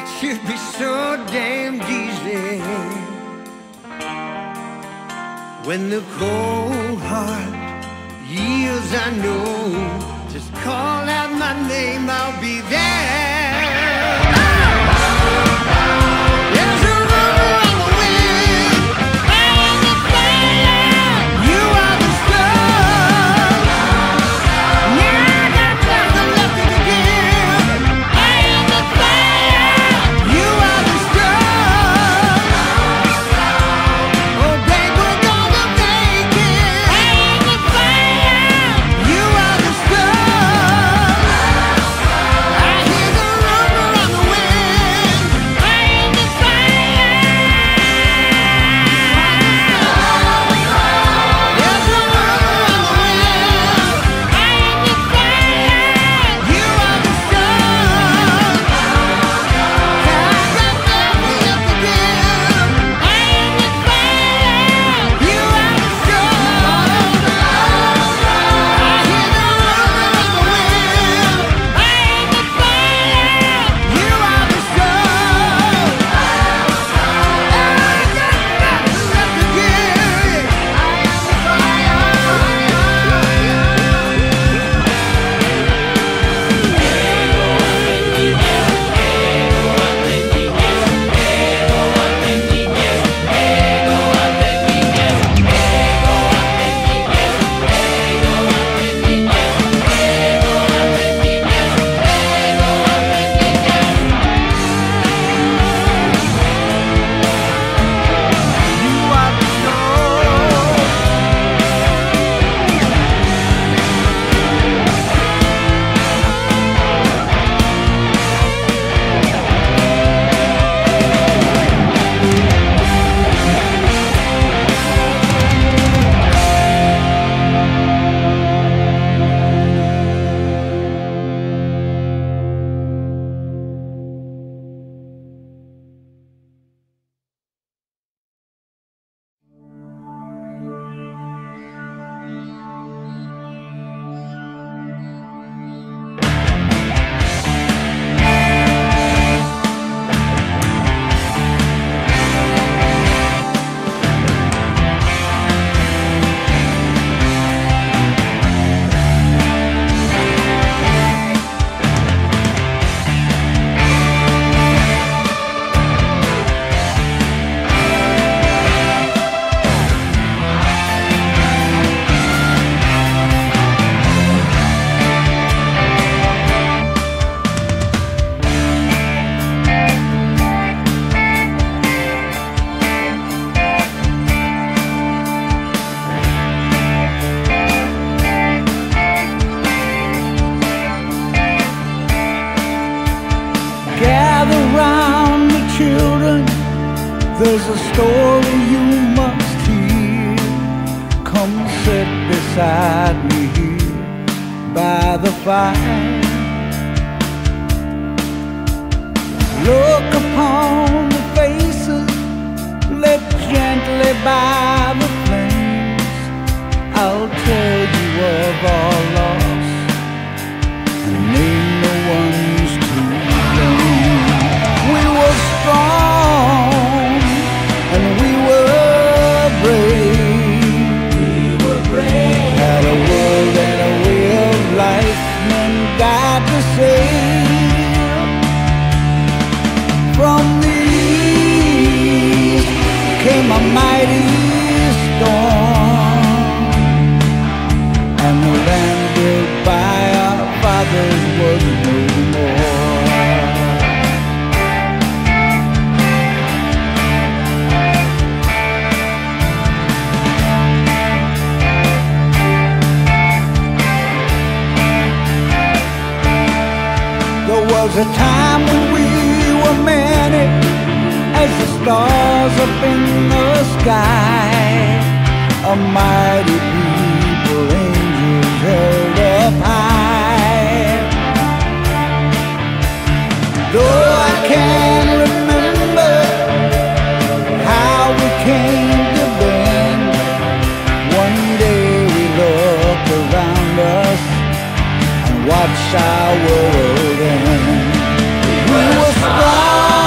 It should be so damned easy when the cold heart yields. I know, just call out my name, I'll be there. There's a river on the wind, I am the fire, you are the sun. Now I got nothing left to give. I am the fire, you are the sun. Oh babe, we're gonna make it. I am the fire, you are the sun. I hear the river on the wind. I am the fire. There's a river on the wind. I am the fire. You are the sun. I got nothing left to give. I am the fire. You are the sun. I hear the river on the wind. I am the fire. You are the sun. I got nothing left to give. I am the fire. Gather round the children, there's a story you must hear. Come sit beside me here by the fire. Look upon the faces lit gently by the flames. I'll tell you of our loss and name the ones to blame. We were strong and we were brave. Had a world and a way of life, men died to save. From the east came a mighty storm, and the land built by our fathers was no more. There was a time when we were many as the stars up in the sky, a mighty people, angels held up high. Though I can't remember how we came to bend, one day we looked around us and watched our world end. We were strong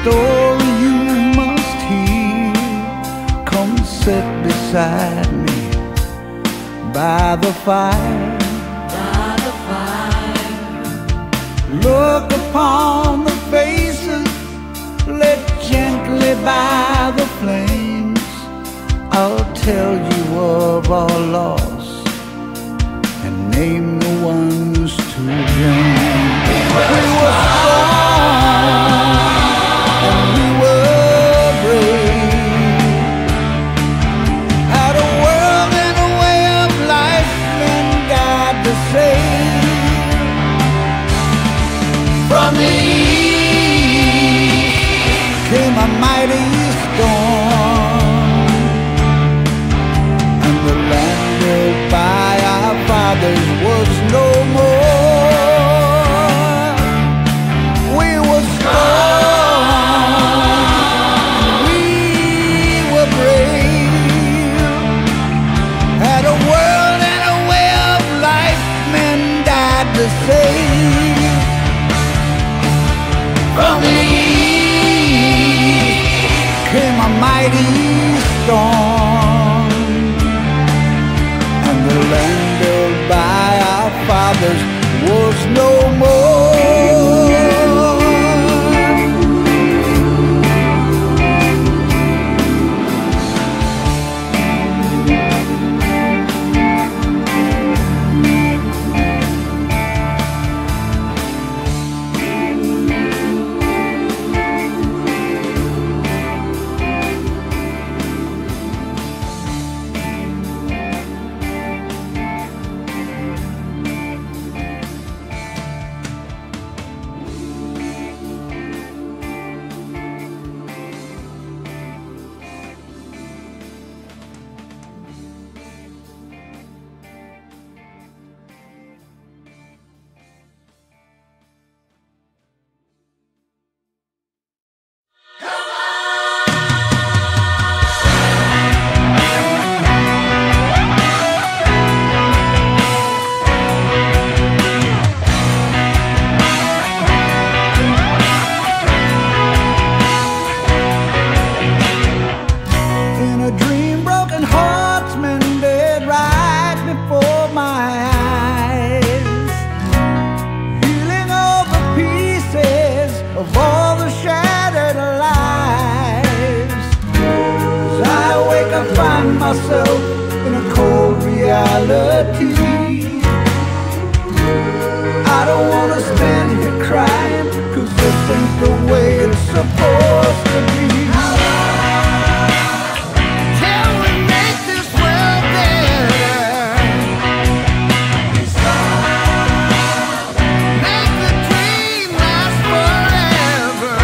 story you must hear. Come sit beside me by the fire. Look upon the faces lit gently by the flames. I'll tell you of our loss and name the ones to blame. We were strong and we were brave. Had a world and a way of life and God to save. From the east came a mighty storm, and the land built by our fathers was no more. We were strong, we were brave. Had a world and a way of life, men died to save. From the east came a mighty storm, and the land built by our fathers was no more. Myself in a cold reality. I don't want to stand here crying, 'cause this ain't the way it's supposed to be. Till we make this world better, make the dream last forever.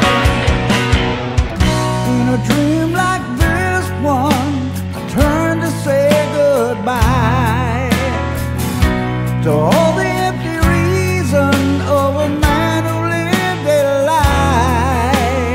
In a dream like this one, turn to say goodbye to all the empty reason of a man who lived a lie.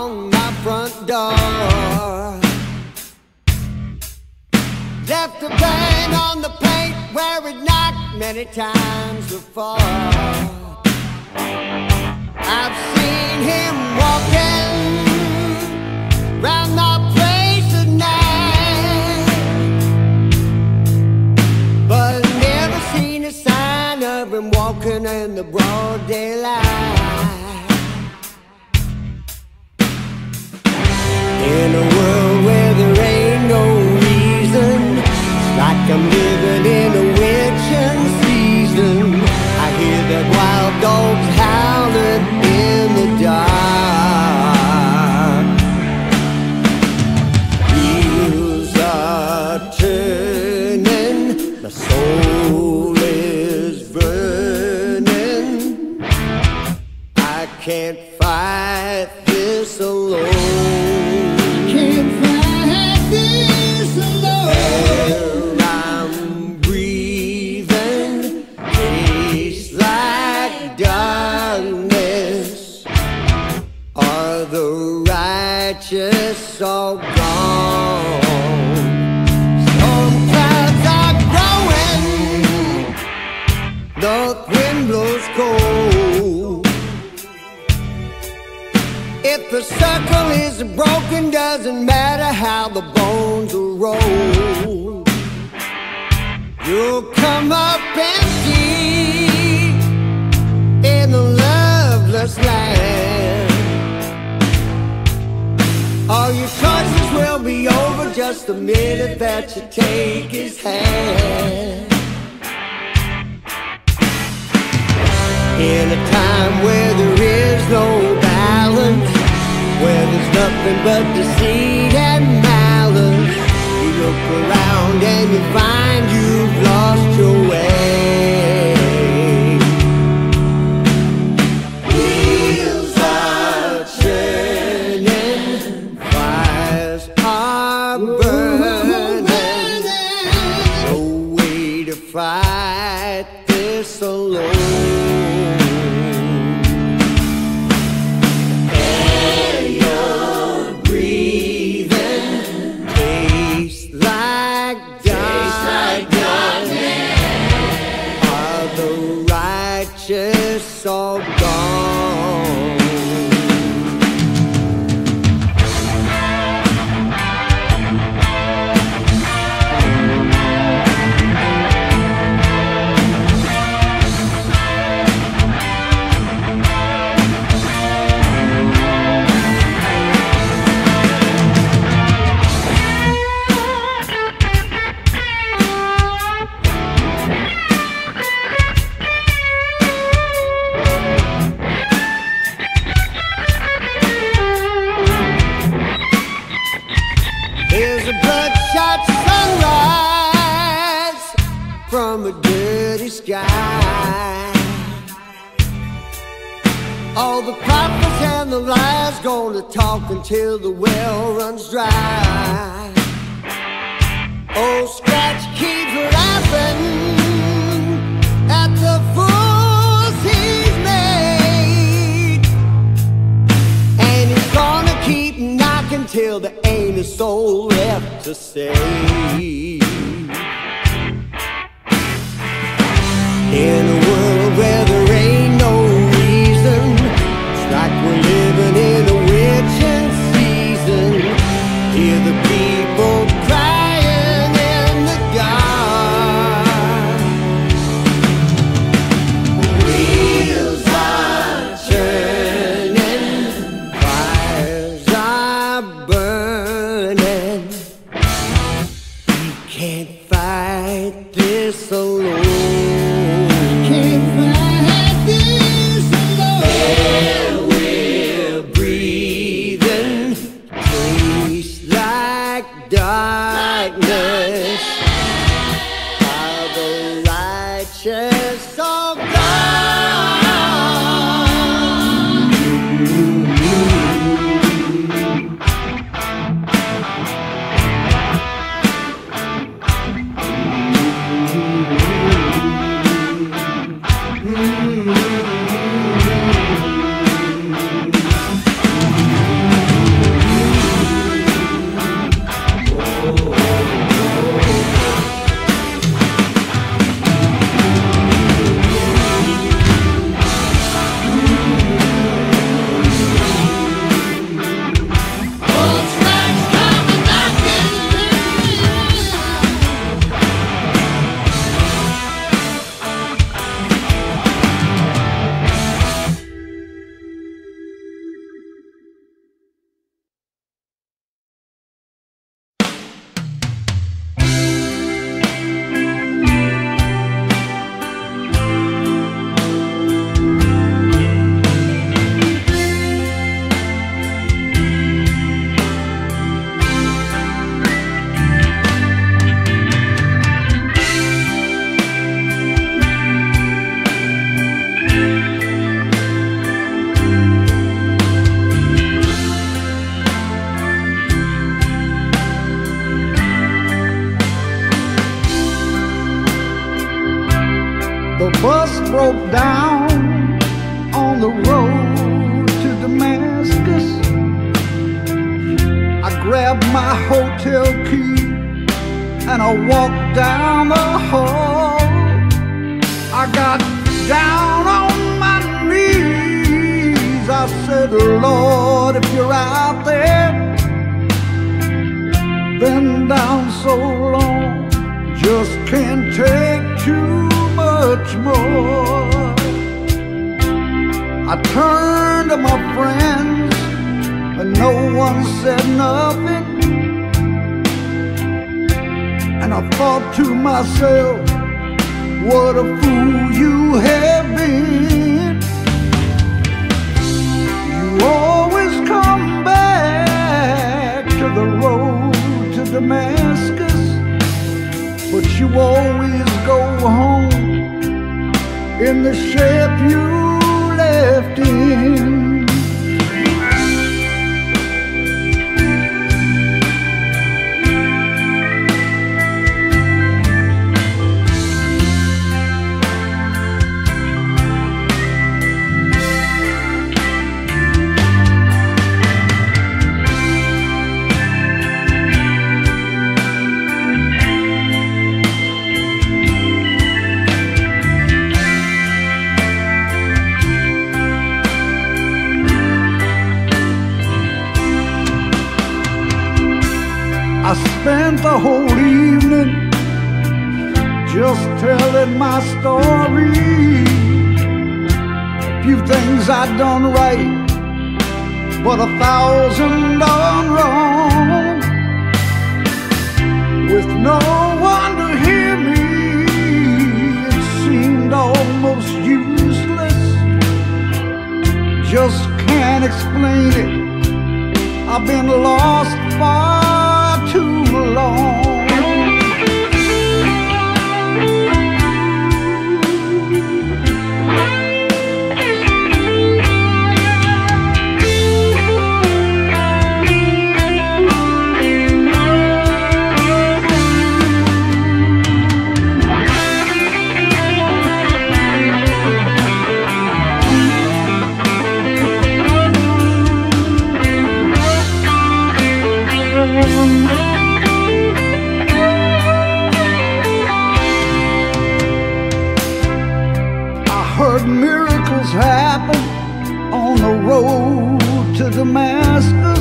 on my front door. Left a bang on the paint where it knocked many times before. I've seen him walking round my place at night, but never seen a sign of him walking in the broad daylight. In a world where there ain't no reason, it's like I'm living in a witching season. I hear that wild dogs howling in the dark. Wheels are turning, my soul is burning. I can't fight this alone. Just all gone. Storm clouds are growing, north wind blows cold. If the circle is broken, doesn't matter how the bones are rolled. You'll come up empty in a loveless land. All your choices will be over just the minute that you take his hand. In a time where there is no balance, where there's nothing but deceit and malice, you look around and you find you've lost your way. Wheels are turning, burning, no way to fight this alone. Air you're breathing tastes like darkness. Are the righteous all gone? There's a bloodshot sunrise from a dirty sky. All the prophets and the liars gonna talk until the well runs dry. Old Scratch keeps laughing at the fools he's made, and he's gonna keep knocking till there ain't a soul left to save. In a world where there ain't no reason, it's like we're living in a witching season. Hear the people crying in the dark. Wheels are turning, fires are burning. We can't fight this alone. Can't fight broke down on the road to Damascus. I grabbed my hotel key and I walked down the hall. I got down on my knees. I said, Lord, if you're out there, been down so long, just can't take too much more. I turned to my friends, but no one said nothing. And I thought to myself, what a fool you have been. You always come back to the road to Damascus, but you always go home in the shape you left in. I spent the whole evening just telling my story. A few things I'd done right, but 1,000 done wrong. With no one to hear me, it seemed almost useless. Just can't explain it. I've been lost far too long. Miracles happen on the road to Damascus.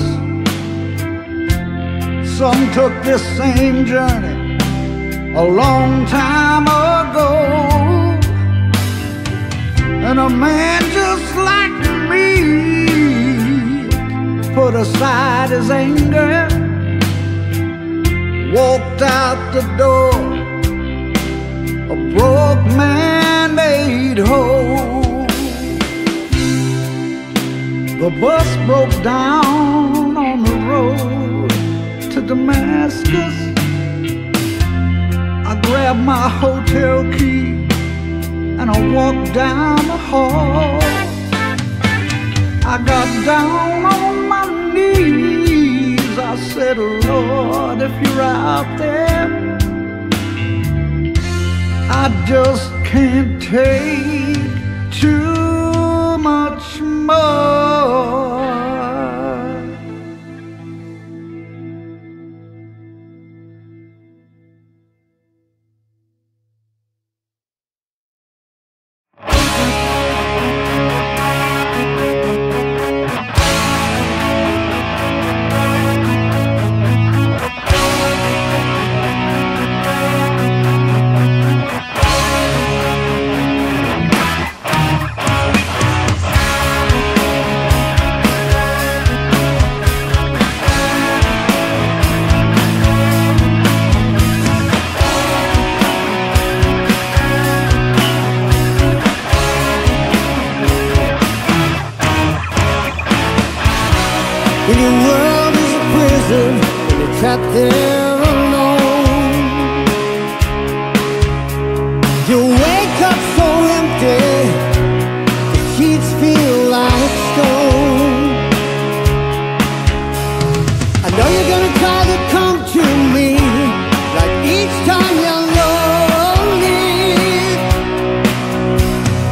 Some took this same journey a long time ago, and a man just like me put aside his anger, walked out the door, a broke man made whole. The bus broke down on the road to Damascus. I grabbed my hotel key and I walked down the hall. I got down on my knees. I said, Lord, if you're out there, I just can't take too much more. When your world is a prison and you're trapped there alone, you wake up so empty, the sheets feel like stone. I know you're gonna try to come to me, like each time you're lonely.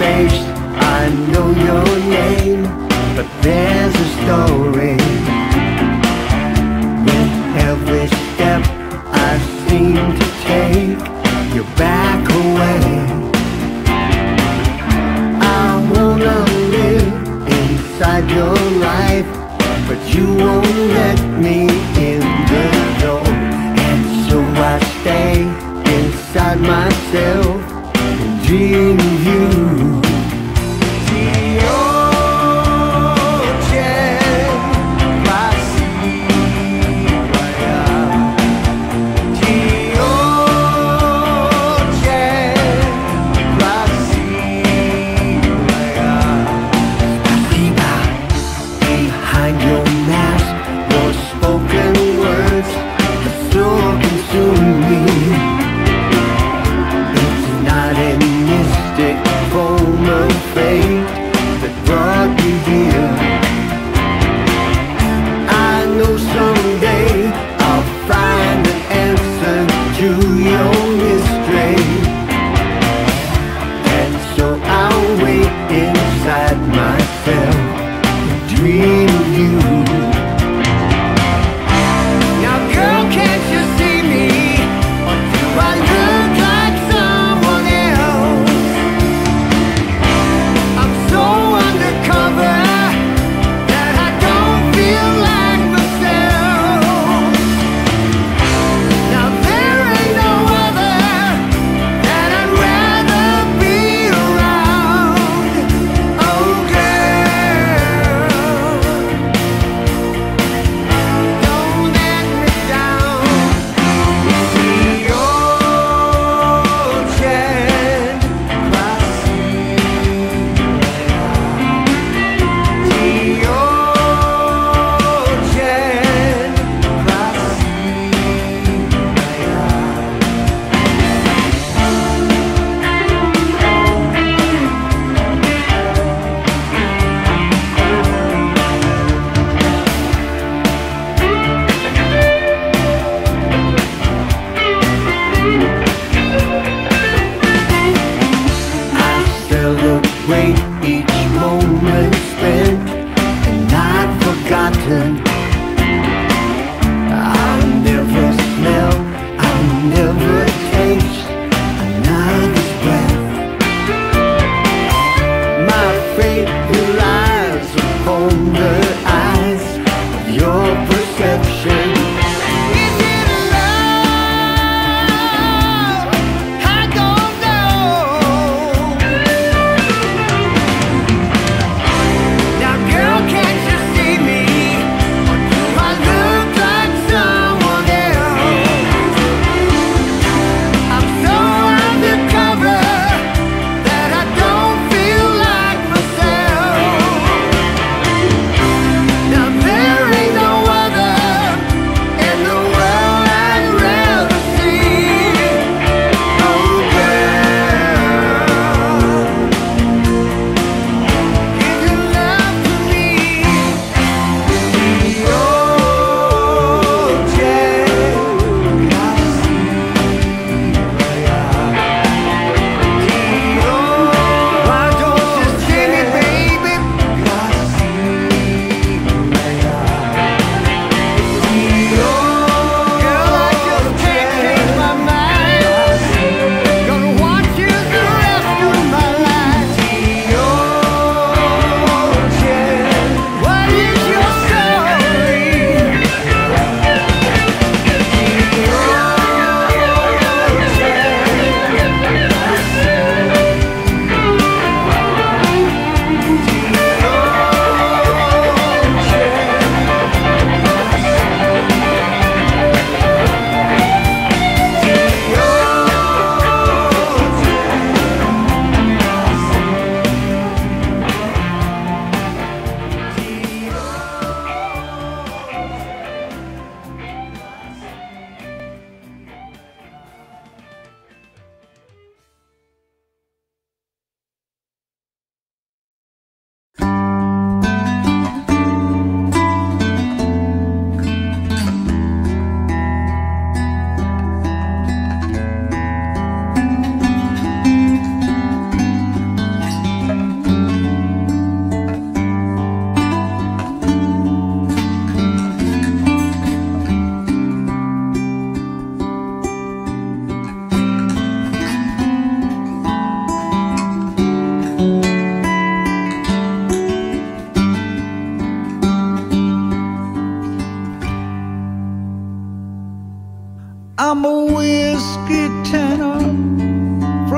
face, I know your name, but there's a story. With every step I seem to take, you back away. I wanna live inside your life, but you won't let me in the door. And so I stay inside myself and dream of you. Behind your mask, your spoken words have so consumed me. It's not a mystic phone.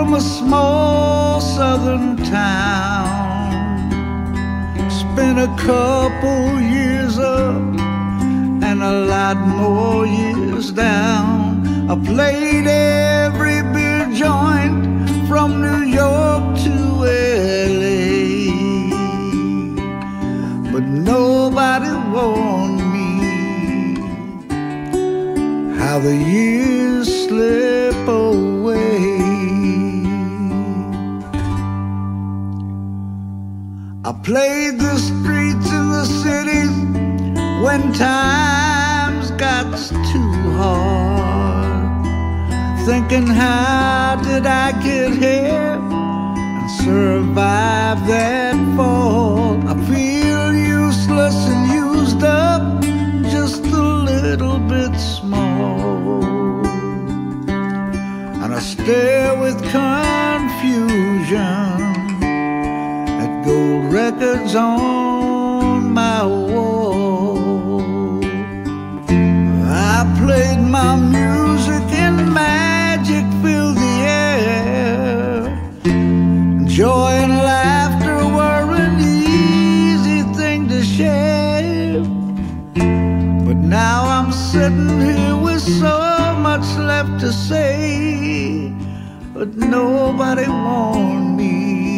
from a small southern town. Spent a couple years up and a lot more years down. I played every beer joint from New York to LA, but nobody warned me how the years slip away. I played the streets in the cities when times got too hard, thinking how did I get here and survive that fall. I feel useless and used up, just a little bit small, and I stare with confusion at gold records on my wall. I played my music and magic filled the air. Joy and laughter were an easy thing to share. But now I'm sitting here with so much left to say, but nobody warned me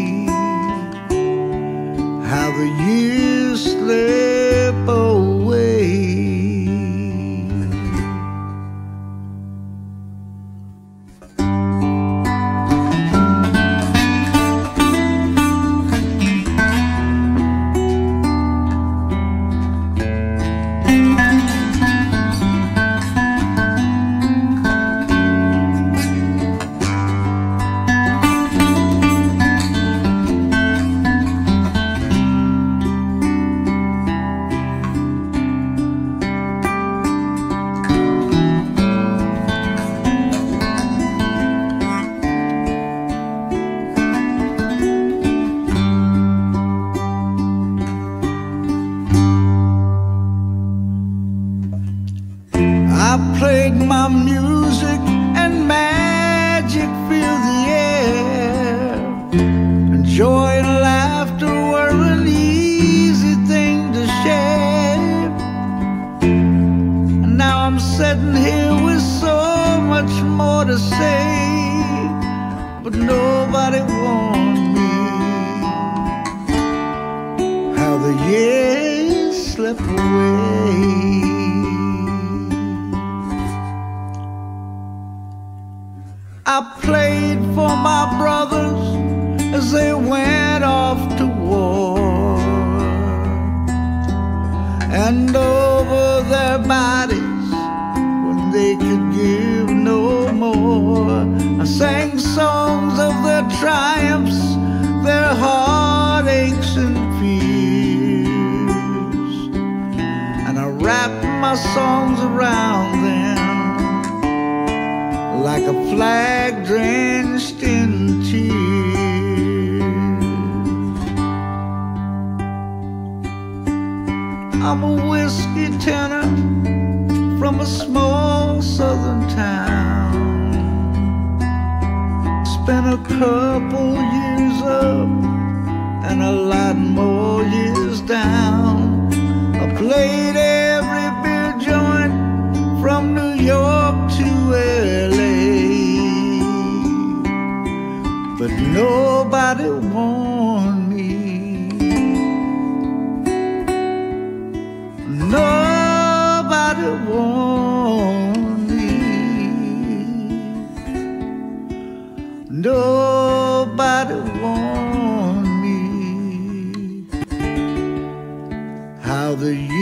how the years slip away. I played my music and magic filled the air, and joy and laughter were an easy thing to share. And now I'm sitting here with so much more to say, but nobody warned me how the years slip away. I played for my brothers as they went off to war, and over their bodies when they could give no more. I sang songs of their triumphs, their heartaches and fears, and I wrapped my songs around them like a flag drenched in tears. I'm a whiskey tenor from a small southern town. Spent a couple years up and a lot more years down. I played every beer joint from New York to LA, but nobody warned me. Nobody warned me. Nobody warned me how the